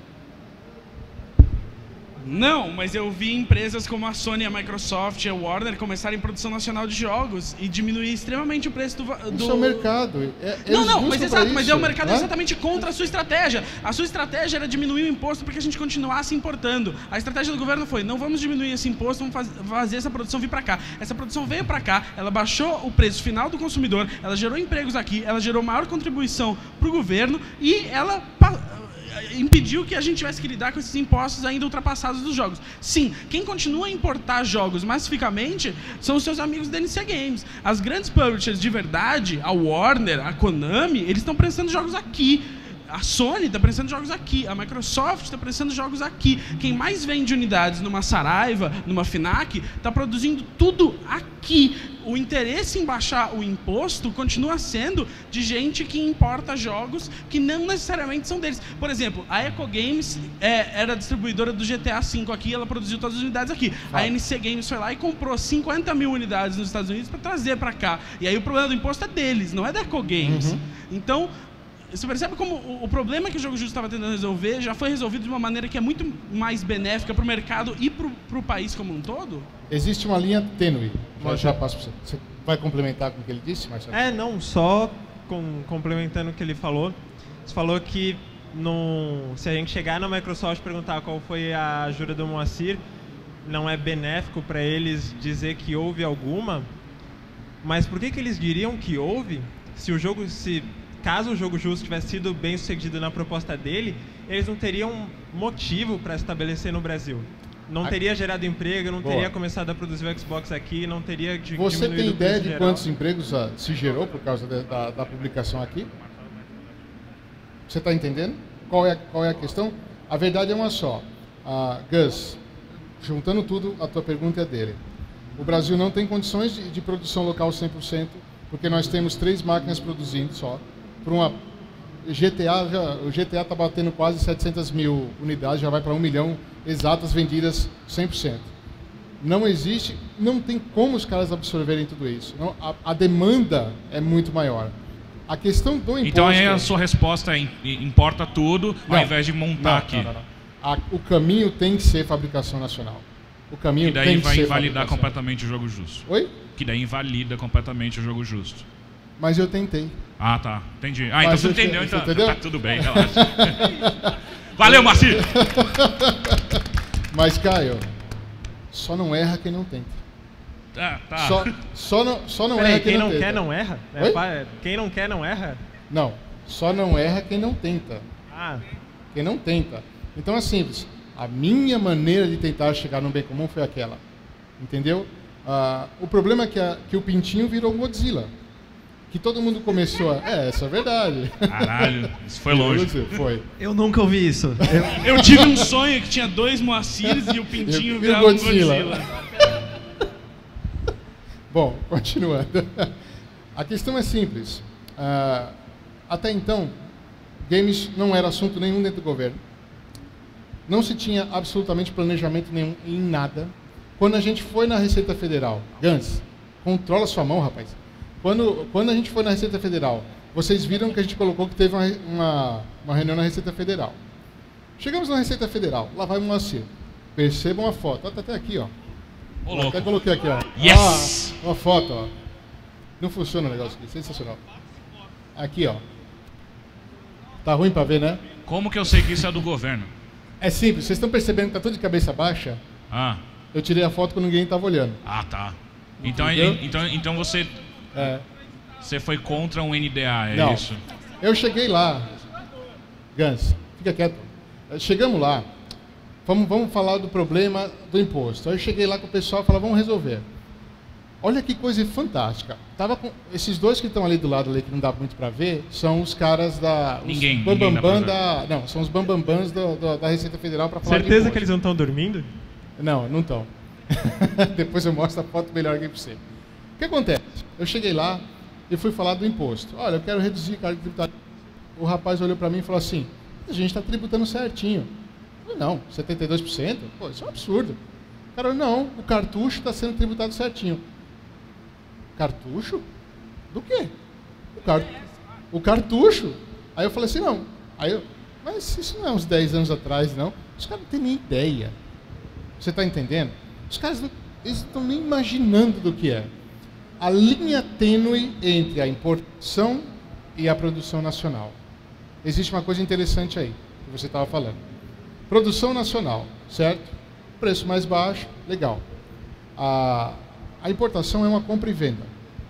Não, mas eu vi empresas como a Sony, a Microsoft e a Warner começarem produção nacional de jogos e diminuir extremamente o preço do... do... Isso é o mercado. É, não, não, mas buscam exato, pra mas isso, é o mercado né? exatamente contra a sua estratégia. A sua estratégia era diminuir o imposto para que a gente continuasse importando. A estratégia do governo foi, não vamos diminuir esse imposto, vamos faz, fazer essa produção vir para cá. Essa produção veio para cá, ela baixou o preço final do consumidor, ela gerou empregos aqui, ela gerou maior contribuição para o governo e ela... impediu que a gente tivesse que lidar com esses impostos ainda ultrapassados dos jogos. Sim, quem continua a importar jogos massificamente são os seus amigos da N C Games. As grandes publishers de verdade, a Warner, a Konami, eles estão prestando jogos aqui. A Sony está prestando jogos aqui, a Microsoft está prestando jogos aqui. Quem mais vende unidades numa Saraiva, numa Fnac, está produzindo tudo aqui. O interesse em baixar o imposto continua sendo de gente que importa jogos que não necessariamente são deles. Por exemplo, a Eco Games é, era distribuidora do G T A cinco aqui, ela produziu todas as unidades aqui. A N C Games foi lá e comprou cinquenta mil unidades nos Estados Unidos para trazer para cá. E aí o problema do imposto é deles, não é da Eco Games. Uhum. Então... você percebe como o, o problema que o Jogo Justo estava tentando resolver já foi resolvido de uma maneira que é muito mais benéfica para o mercado e para o país como um todo? Existe uma linha tênue. Já, já passo para você. Você vai complementar com o que ele disse, Marcelo? É, não, só com, complementando o que ele falou. Você falou que no, se a gente chegar na Microsoft e perguntar qual foi a ajuda do Moacir, não é benéfico para eles dizer que houve alguma, mas por que, que eles diriam que houve se o jogo... se caso o Jogo Justo tivesse sido bem sucedido na proposta dele, eles não teriam motivo para estabelecer no Brasil. Não teria gerado emprego, não Boa. teria começado a produzir o Xbox aqui, não teria de, Você diminuído tem o preço ideia de geral. quantos empregos uh, se gerou por causa de, da, da publicação aqui? Você está entendendo? Qual é, qual é a questão? A verdade é uma só. Uh, Gus, juntando tudo, a tua pergunta é dele. O Brasil não tem condições de, de produção local cem por cento, porque nós temos três máquinas produzindo só. Por uma G T A, já, o G T A está batendo quase setecentas mil unidades, já vai para um milhão exatas vendidas cem por cento. Não existe, não tem como os caras absorverem tudo isso. Não, a, a demanda é muito maior. A questão do imposto... Então aí a sua resposta é importa tudo, não, ao invés de montar não, aqui. Não, não, não. A, o caminho tem que ser fabricação nacional. O caminho E daí tem que vai ser invalidar fabricação. completamente o Jogo Justo. Oi? Que daí invalida completamente o Jogo Justo. Mas eu tentei. Ah, tá. Entendi. Ah, Mas então você você- entendeu, você então. entendeu? Tá tudo bem, relaxa. Valeu, Marci! Mas, Caio, só não erra quem não tenta. Tá, tá. Só, só não, só não Peraí, erra quem, quem não tenta. quer não erra? É, Oi? pa- quem não quer não erra? Não, só não erra quem não tenta. Ah, Quem não tenta. Então é simples. A minha maneira de tentar chegar no bem comum foi aquela. Entendeu? Ah, o problema é que, a- que o Pintinho virou Godzilla. que todo mundo começou a... É, essa é a verdade. Caralho, isso foi longe. Foi. Eu nunca ouvi isso. Eu- Eu tive um sonho que tinha dois Moacires e o Pintinho E o virava um Godzilla. Godzilla. Bom, continuando. A questão é simples. Ah, até então, games não era assunto nenhum dentro do governo. Não se tinha absolutamente planejamento nenhum em nada. Quando a gente foi na Receita Federal, Gans, controla sua mão, rapaz. Quando, quando a gente foi na Receita Federal, vocês viram que a gente colocou que teve uma, uma, uma reunião na Receita Federal. Chegamos na Receita Federal, lá vai o Moacir. Percebam a foto. Ó, tá até aqui, ó. Ô, Eu louco. até coloquei aqui, ó. Yes! Ah, uma foto, ó. Não funciona o negócio aqui, sensacional. Aqui, ó. Tá ruim pra ver, né? Como que eu sei que isso é do governo? É simples, vocês estão percebendo que tá tudo de cabeça baixa? Ah, Eu tirei a foto quando ninguém tava olhando. ah tá. Então, Entendeu? então, então você, É. você foi contra um N D A, é Não. isso? Eu cheguei lá. Gans, fica quieto. Chegamos lá. Vamos, vamos falar do problema do imposto. Aí eu cheguei lá com o pessoal e falei, vamos resolver. Olha que coisa fantástica. Tava com esses dois que estão ali do lado ali que não dá muito para ver, são os caras da os Ninguém, bambambam ninguém dá pra da, não, são os bambambans do, do, da Receita Federal para falar de Certeza imposto. que eles não estão dormindo? Não, não estão. Depois eu mostro a foto melhor aqui para você. O que acontece? Eu cheguei lá e fui falar do imposto. Olha, eu quero reduzir a carga tributária. O rapaz olhou para mim e falou assim, a gente está tributando certinho. Eu falei, não, setenta e dois por cento? Pô, isso é um absurdo. O cara, não, o cartucho está sendo tributado certinho. Cartucho? Do quê? O, car... o cartucho. Aí eu falei assim, não. Aí eu, mas isso não é uns dez anos atrás, não. Os caras não têm nem ideia. Você está entendendo? Os caras não estão nem imaginando do que é. A linha tênue entre a importação e a produção nacional. Existe uma coisa interessante aí, que você estava falando. Produção nacional, certo? Preço mais baixo, legal. A, a importação é uma compra e venda.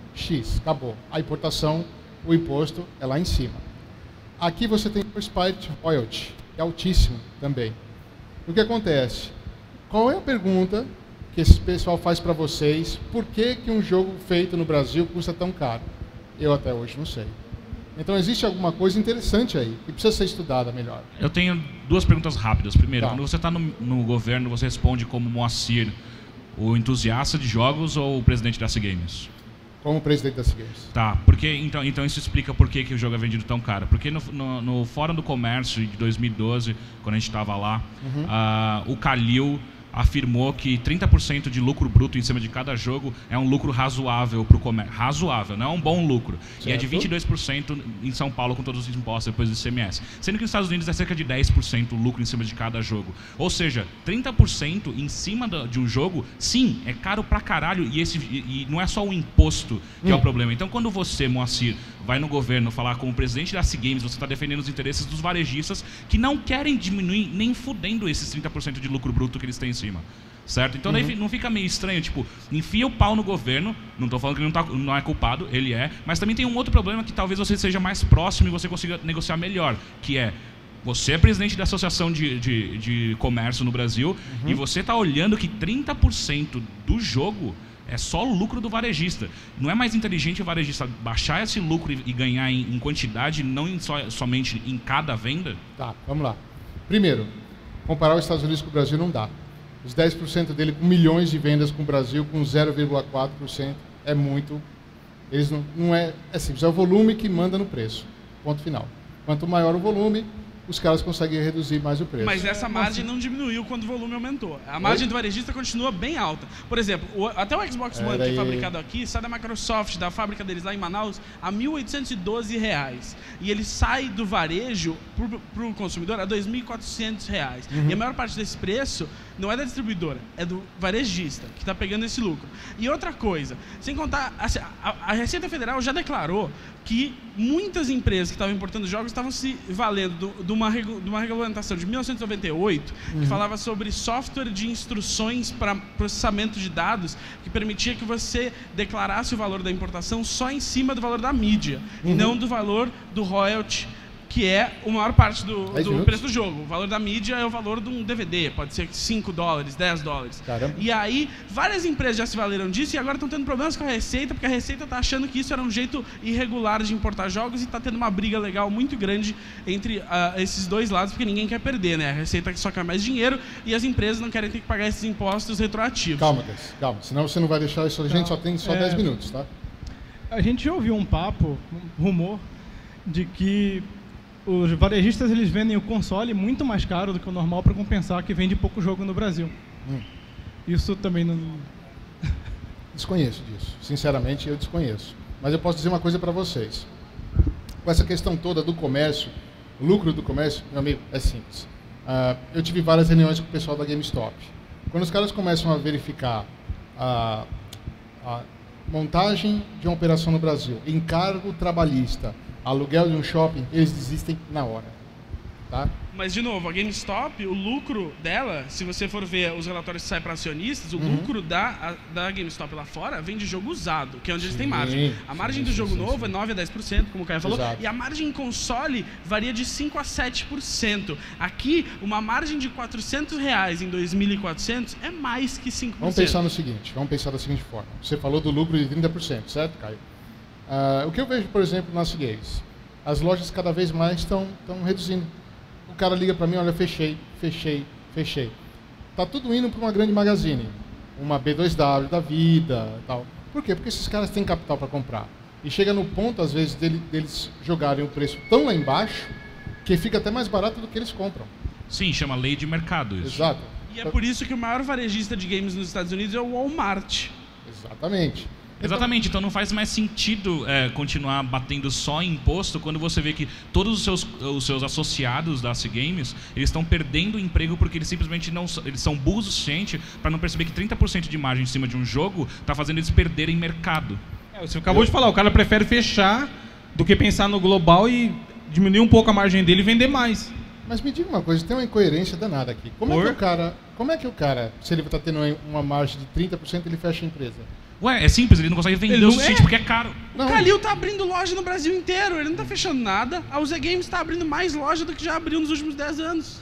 X, acabou. A importação, o imposto é lá em cima. Aqui você tem o Spite Royalty, que é altíssimo também. O que acontece? Qual é a pergunta que esse pessoal faz para vocês? Por que, que um jogo feito no Brasil custa tão caro? Eu até hoje não sei. Então existe alguma coisa interessante aí, que precisa ser estudada melhor. Eu tenho duas perguntas rápidas. Primeiro, Tá. quando você está no, no governo, você responde como Moacir, o entusiasta de jogos ou o presidente da C Games? Como presidente da C Games. Tá, porque, então, então isso explica por que, que o jogo é vendido tão caro. Porque no, no, no Fórum do Comércio de dois mil e doze, quando a gente estava lá, Uhum. ah, o Kalil afirmou que trinta por cento de lucro bruto em cima de cada jogo é um lucro razoável para o comércio. Razoável, não é um bom lucro. E é de Certo. vinte e dois por cento em São Paulo com todos os impostos depois do I C M S. Sendo que nos Estados Unidos é cerca de dez por cento o lucro em cima de cada jogo. Ou seja, trinta por cento em cima do- de um jogo, sim, é caro pra caralho. E, esse, e, e não é só o imposto que é o Hum. problema. Então quando você, Moacir, vai no governo falar como presidente da C Games, você está defendendo os interesses dos varejistas que não querem diminuir nem fudendo esses trinta por cento de lucro bruto que eles têm em cima. Certo? Então daí fi- não fica meio estranho, tipo, enfia o pau no governo, não estou falando que ele não, tá, não é culpado, ele é, mas também tem um outro problema que talvez você seja mais próximo e você consiga negociar melhor, que é, você é presidente da Associação de, de, de Comércio no Brasil e você está olhando que trinta por cento do jogo é só o lucro do varejista. Não é mais inteligente o varejista baixar esse lucro e, e ganhar em, em quantidade, não em só, somente em cada venda? Tá, vamos lá. Primeiro, comparar os Estados Unidos com o Brasil não dá. Os dez por cento dele com milhões de vendas com o Brasil, com zero vírgula quatro por cento, é muito. Eles não, não é, é simples, é o volume que manda no preço. Ponto final. Quanto maior o volume, os caras conseguem reduzir mais o preço. Mas essa margem não diminuiu quando o volume aumentou. A margem do varejista continua bem alta. Por exemplo, o- até o Xbox One, Era que é aí. fabricado aqui, sai da Microsoft, da fábrica deles lá em Manaus, a mil oitocentos e doze reais. E ele sai do varejo para o consumidor a dois mil e quatrocentos reais. E a maior parte desse preço não é da distribuidora, é do varejista, que está pegando esse lucro. E outra coisa, sem contar, assim, a, a Receita Federal já declarou que muitas empresas que estavam importando jogos estavam se valendo do- de uma, regu- de uma regulamentação de mil novecentos e noventa e oito, que falava sobre software de instruções para processamento de dados, que permitia que você declarasse o valor da importação só em cima do valor da mídia, e não do valor do royalty que é a maior parte do, dez do minutos? preço do jogo. O valor da mídia é o valor de um D V D, pode ser cinco dólares, dez dólares. Caramba. E aí, várias empresas já se valeram disso e agora estão tendo problemas com a Receita, porque a Receita está achando que isso era um jeito irregular de importar jogos e está tendo uma briga legal muito grande entre uh, esses dois lados, porque ninguém quer perder, né? A Receita só quer mais dinheiro e as empresas não querem ter que pagar esses impostos retroativos. Calma, Tess, calma. Senão você não vai deixar isso. A gente só tem só É. dez minutos, tá? A gente já ouviu um papo, um rumor, de que os varejistas eles vendem o console muito mais caro do que o normal para compensar que vende pouco jogo no Brasil. Hum. Isso também não... Desconheço disso. Sinceramente, eu desconheço. Mas eu posso dizer uma coisa para vocês. Com essa questão toda do comércio, o lucro do comércio, meu amigo, é simples. Uh, eu tive várias reuniões com o pessoal da GameStop. Quando os caras começam a verificar a, a montagem de uma operação no Brasil, encargo trabalhista, aluguel de um shopping, eles desistem na hora. Tá? Mas, de novo, a GameStop, o lucro dela, se você for ver os relatórios que saem para acionistas, o Uhum. lucro da, a, da GameStop lá fora vem de jogo usado, que é onde eles têm Sim, margem. A margem sim, do jogo sim, novo sim. é nove a dez por cento, como o Caio falou, Exato. e a margem em console varia de cinco a sete por cento. Aqui, uma margem de quatrocentos reais em dois mil e quatrocentos é mais que cinco por cento. Vamos pensar no seguinte, vamos pensar da seguinte forma. Você falou do lucro de trinta por cento, certo, Caio? Uh, o que eu vejo, por exemplo, nas games, as lojas cada vez mais estão reduzindo. O cara liga para mim, olha, fechei, fechei, fechei. Tá tudo indo para uma grande magazine, uma B dois W da vida, tal. Por quê? Porque esses caras têm capital para comprar. E chega no ponto, às vezes, dele, deles jogarem o preço tão lá embaixo que fica até mais barato do que eles compram. Sim, chama lei de mercado isso. Exato. E é por isso que o maior varejista de games nos Estados Unidos é o Walmart. Exatamente. Exatamente, então não faz mais sentido é, continuar batendo só em imposto quando você vê que todos os seus, os seus associados da C Games, eles estão perdendo emprego porque eles simplesmente não eles são burros o suficiente para não perceber que trinta por cento de margem em cima de um jogo está fazendo eles perderem mercado. É, você acabou de falar, o cara prefere fechar do que pensar no global e diminuir um pouco a margem dele e vender mais. Mas me diga uma coisa, tem uma incoerência danada aqui. Como Por? é que o cara, como é que o cara, se ele está tendo uma margem de trinta por cento, ele fecha a empresa? Ué, é simples, ele não consegue vender Ele o não suficiente é. porque é caro. Não. O Kalil tá abrindo loja no Brasil inteiro, ele não tá fechando nada. A U Z Games tá abrindo mais loja do que já abriu nos últimos dez anos.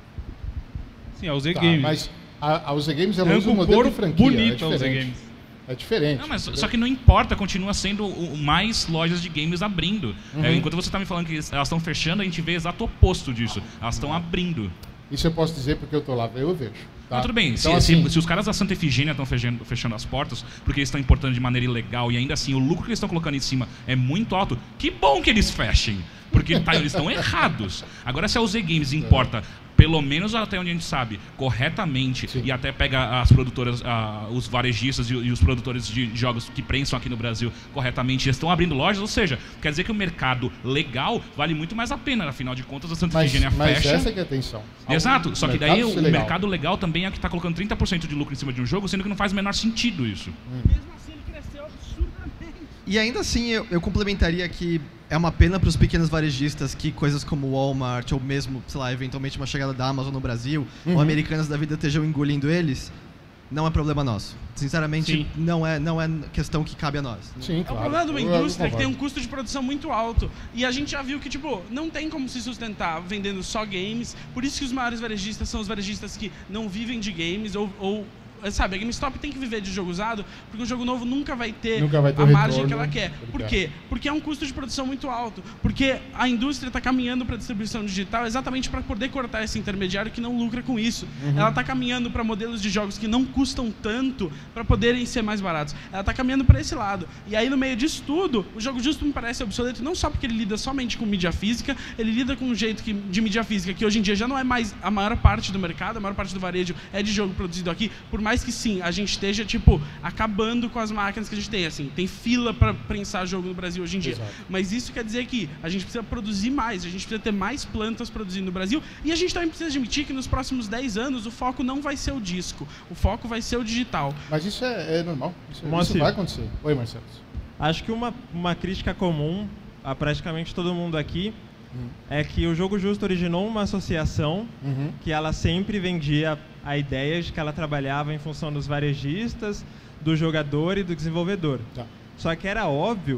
Sim, é o Z Tá, Games. mas a, a U Z Games ela Arranca usa um um modelo couro de franquia, bonito é a U Z diferente. Games. É diferente. Não, mas entendeu? só que não importa, continua sendo o, o mais lojas de games abrindo. Uhum. É, enquanto você está me falando que elas estão fechando, a gente vê o exato oposto disso. Elas estão abrindo. Isso eu posso dizer porque eu tô lá, eu vejo. Tá? Mas tudo bem, Então, se, assim, se- se os caras da Santa Efigênia estão fechando, fechando as portas porque eles estão importando de maneira ilegal e ainda assim o lucro que eles estão colocando em cima é muito alto, que bom que eles fechem, porque tá, eles estão errados. Agora, se a U Z Games importa, pelo menos até onde a gente sabe, corretamente, Sim. e até pega as produtoras, ah, os varejistas e, e os produtores de jogos que prensam aqui no Brasil corretamente, eles estão abrindo lojas, ou seja, quer dizer que o mercado legal vale muito mais a pena, afinal de contas a Santa mas, Efigênia mas fecha. essa que é a atenção. Exato, só que mercado daí o ser legal. mercado legal também é o que está colocando trinta por cento de lucro em cima de um jogo, sendo que não faz o menor sentido isso. Mesmo assim, ele cresceu absurdamente. E ainda assim, eu, eu complementaria que é uma pena para os pequenos varejistas que coisas como o Walmart, ou mesmo, sei lá, eventualmente uma chegada da Amazon no Brasil, Uhum. ou Americanas da vida estejam engolindo eles. Não é problema nosso. Sinceramente, Sim. não é, não é questão que cabe a nós. Sim, É o claro. problema de uma Eu- eu indústria que tem um concordo. custo de produção muito alto. E a gente já viu que, tipo, não tem como se sustentar vendendo só games. Por isso que os maiores varejistas são os varejistas que não vivem de games ou... ou sabe, a GameStop tem que viver de jogo usado, porque o jogo novo nunca vai ter, Nunca vai ter a o margem retorno que ela quer. que ele Por quer. quê? Porque é um custo de produção muito alto. Porque a indústria está caminhando para a distribuição digital exatamente para poder cortar esse intermediário que não lucra com isso. Uhum. Ela está caminhando para modelos de jogos que não custam tanto para poderem ser mais baratos. Ela está caminhando para esse lado. E aí, no meio disso tudo, o jogo justo me parece obsoleto, não só porque ele lida somente com mídia física, ele lida com um jeito que, de mídia física que hoje em dia já não é mais a maior parte do mercado, a maior parte do varejo é de jogo produzido aqui, por mais que sim, a gente esteja, tipo, acabando com as máquinas que a gente tem, assim, tem fila para prensar jogo no Brasil hoje em dia. Exato. Mas isso quer dizer que a gente precisa produzir mais, a gente precisa ter mais plantas produzindo no Brasil, e a gente também precisa admitir que nos próximos dez anos o foco não vai ser o disco, o foco vai ser o digital. Mas isso é, é normal. Isso, isso Moacir. vai acontecer. Oi, Marcelo. Acho que uma, uma crítica comum a praticamente todo mundo aqui Hum. é que o Jogo Justo originou uma associação Uhum. que ela sempre vendia a ideia de que ela trabalhava em função dos varejistas, do jogador e do desenvolvedor. Tá. Só que era óbvio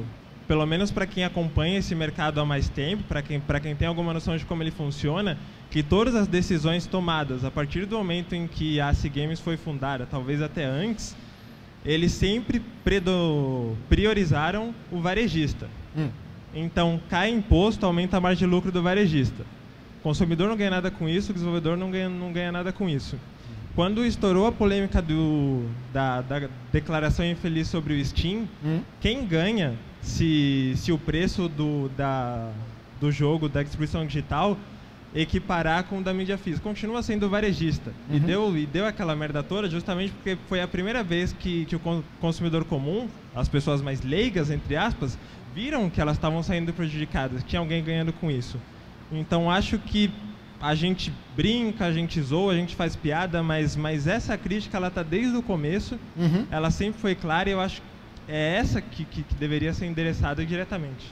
pelo menos para quem acompanha esse mercado há mais tempo, para quem, para quem tem alguma noção de como ele funciona, que todas as decisões tomadas a partir do momento em que a AC Games foi fundada, talvez até antes, eles sempre predo, priorizaram o varejista. Hum. Então, cai imposto, aumenta a margem de lucro do varejista. O consumidor não ganha nada com isso, o desenvolvedor não ganha, não ganha nada com isso. Quando estourou a polêmica do, da, da declaração infeliz sobre o Steam, Hum. quem ganha se, se o preço do, da, do jogo, da distribuição digital, equiparar com o da mídia física? Continua sendo o varejista. Uhum. E, deu, e deu aquela merda toda justamente porque foi a primeira vez que, que o con- consumidor comum, as pessoas mais leigas, entre aspas, viram que elas estavam saindo prejudicadas, que tinha alguém ganhando com isso. Então acho que a gente brinca, a gente zoa, a gente faz piada, mas, mas essa crítica ela tá desde o começo, Uhum. ela sempre foi clara e eu acho que é essa que, que, que deveria ser endereçada diretamente.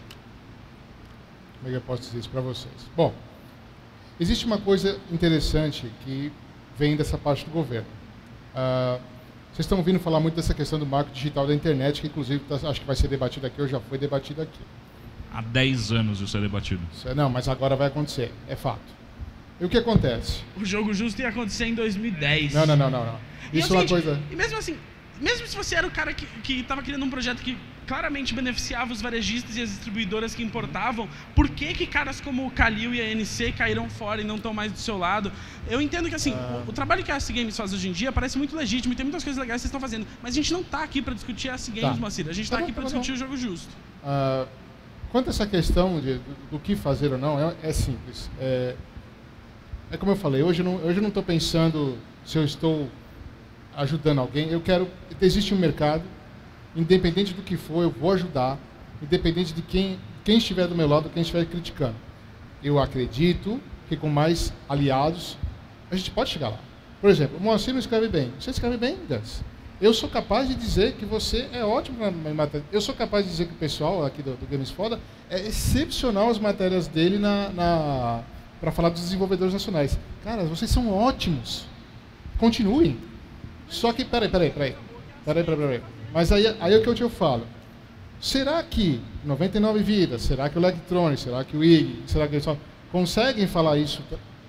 Como é que eu posso dizer isso para vocês? Bom, existe uma coisa interessante que vem dessa parte do governo. Ah, vocês estão ouvindo falar muito dessa questão do marco digital da internet, que inclusive tá, acho que vai ser debatido aqui, ou já foi debatido aqui. Há dez anos isso é debatido. Isso é- Não, mas agora vai acontecer, é fato. E o que acontece? O jogo justo ia acontecer em dois mil e dez. Não, não, não, não. não. E Isso é é o uma seguinte, coisa... E mesmo assim, mesmo se você era o cara que, que tava criando um projeto que claramente beneficiava os varejistas e as distribuidoras que importavam, por que que caras como o Kalil e a N C caíram fora e não estão mais do seu lado? Eu entendo que assim, Ah. o, o trabalho que a AC Games faz hoje em dia parece muito legítimo e tem muitas coisas legais que vocês estão fazendo, mas a gente não tá aqui para discutir a AC Games, Tá. Moacir. A gente Tá tá, bom, aqui tá para bom. discutir o jogo justo. Ah, quanto a essa questão de, do, do que fazer ou não, é, é simples. É, é como eu falei, hoje eu não hoje eu não estou pensando se eu estou ajudando alguém. Eu quero... Existe um mercado, independente do que for, eu vou ajudar, independente de quem, quem estiver do meu lado, quem estiver criticando. Eu acredito que com mais aliados, a gente pode chegar lá. Por exemplo, o Moacir não escreve bem. Você escreve bem, Gus? Eu sou capaz de dizer que você é ótimo na na matéria. Eu sou capaz de dizer que o pessoal aqui do, do Games Foda é excepcional as matérias dele na, na, para falar dos desenvolvedores nacionais. Cara, vocês são ótimos. Continuem. Só que, peraí, peraí, peraí. Peraí, peraí, peraí. Mas aí, aí é o que eu te falo. Será que noventa e nove Vidas, será que o Electronic, será que o I G, será que eles só conseguem falar isso?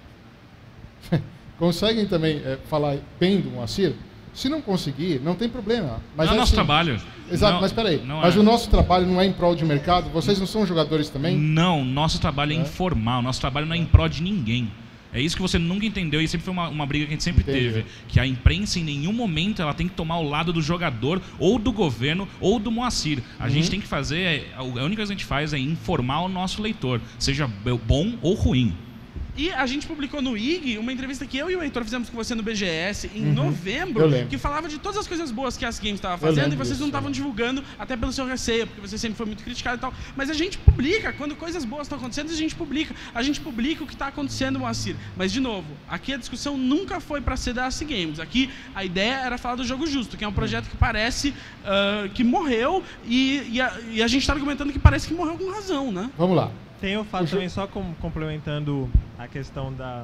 Conseguem também é, falar bem do Moacir? Se não conseguir, não tem problema. Mas não é é nosso assim, trabalho. Exato, Não- mas peraí. não Mas é. o nosso trabalho não é em prol de mercado? Vocês não são jogadores também? Não, nosso trabalho é, É. informar, o nosso trabalho não é em prol de ninguém. É isso que você nunca entendeu e sempre foi uma, uma briga que a gente sempre Entendi. teve. Que a imprensa em nenhum momento ela tem que tomar o lado do jogador, ou do governo, ou do Moacir. A Uhum. gente tem que fazer, é, a única coisa que a gente faz é informar o nosso leitor, seja bom ou ruim. E a gente publicou no I G uma entrevista que eu e o Heitor fizemos com você no B G S em Uhum. novembro, Eu lembro. que falava de todas as coisas boas que as Games estava Eu fazendo e lembro vocês disso, não estavam eu divulgando, até pelo seu receio, porque você sempre foi muito criticado e tal. Mas a gente publica, quando coisas boas estão acontecendo, a gente publica. A gente publica o que está acontecendo, Moacir. Mas, de novo, aqui a discussão nunca foi para ser da AC Games. Aqui a ideia era falar do Jogo Justo, que é um projeto que parece ah, que morreu e, e, a, e a gente está argumentando que parece que morreu com razão, né? Vamos lá. Tem o fato O jo- também, só com- complementando a questão da,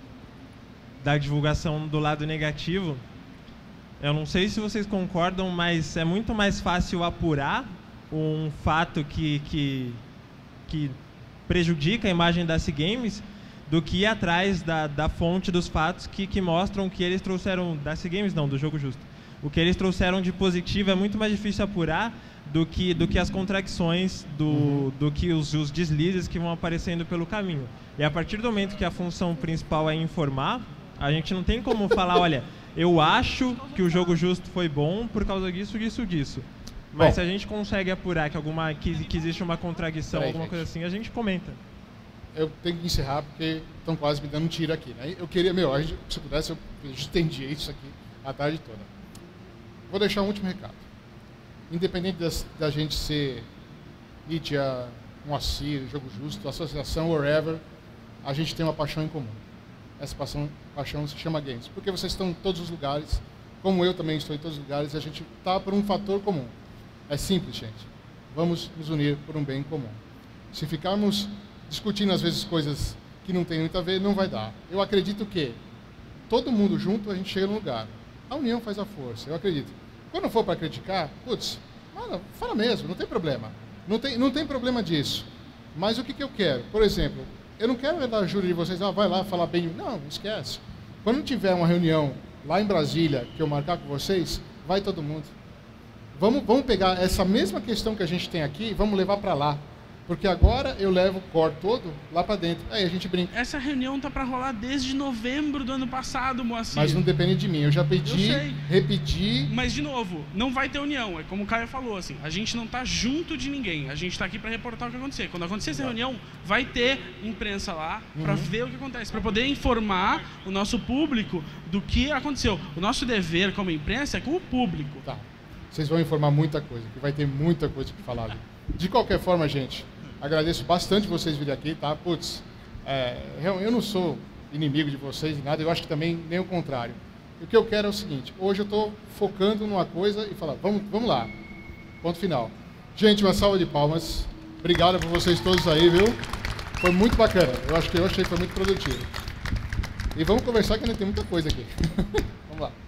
da divulgação do lado negativo, eu não sei se vocês concordam, mas é muito mais fácil apurar um fato que, que, que prejudica a imagem da AC Games do que ir atrás da, da fonte dos fatos que, que mostram que eles trouxeram, da AC Games não, do Jogo Justo, o que eles trouxeram de positivo é muito mais difícil apurar do que, do que as contradições, do, do que os, os deslizes que vão aparecendo pelo caminho. E a partir do momento que a função principal é informar, a gente não tem como falar, olha, eu acho que o Jogo Justo foi bom por causa disso, disso, disso. Mas Bom. se a gente consegue apurar que, alguma, que, que existe uma contradição, Peraí, alguma gente. coisa assim, a gente comenta. Eu tenho que encerrar porque estão quase me dando um tiro aqui, né? Eu queria, meu, a gente, se eu pudesse, eu estendia isso aqui a tarde toda. Vou deixar um último recado. Independente das, da gente ser mídia, Moacir, Jogo Justo, associação, wherever, a gente tem uma paixão em comum. Essa paixão, paixão se chama games. Porque vocês estão em todos os lugares, como eu também estou em todos os lugares, e a gente está por um fator comum. É simples, gente. Vamos nos unir por um bem comum. Se ficarmos discutindo, às vezes, coisas que não tem muito a ver, não vai dar. Eu acredito que todo mundo junto a gente chega no lugar. A união faz a força, eu acredito. Quando for para criticar, putz, mano, fala mesmo, não tem problema. Não tem, não tem problema disso. Mas o que, que eu quero? Por exemplo, eu não quero dar ajuda de vocês, ah, vai lá falar bem. Não, esquece. Quando tiver uma reunião lá em Brasília, que eu marcar com vocês, vai todo mundo. Vamos, vamos pegar essa mesma questão que a gente tem aqui e vamos levar para lá. Porque agora eu levo o core todo lá para dentro. Aí a gente brinca. Essa reunião tá para rolar desde novembro do ano passado, Moacir. Mas não depende de mim. Eu já pedi, eu sei. repeti. Mas, de novo, não vai ter união. É como o Caio falou, assim, a gente não tá junto de ninguém. A gente tá aqui para reportar o que acontecer. Quando acontecer essa reunião, vai ter imprensa lá para Uhum. ver o que acontece, para poder informar o nosso público do que aconteceu. O nosso dever como imprensa é com o público. Tá. Vocês vão informar muita coisa, que vai ter muita coisa que falar. De qualquer forma, gente, agradeço bastante vocês virem aqui, tá? Putz, é, eu não sou inimigo de vocês e nada, eu acho que também nem o contrário. O que eu quero é o seguinte, hoje eu estou focando numa coisa e falar, vamos, vamos lá, ponto final. Gente, uma salva de palmas, obrigado por vocês todos aí, viu? Foi muito bacana, eu acho que eu achei que foi muito produtivo. E vamos conversar que ainda tem muita coisa aqui. Vamos lá.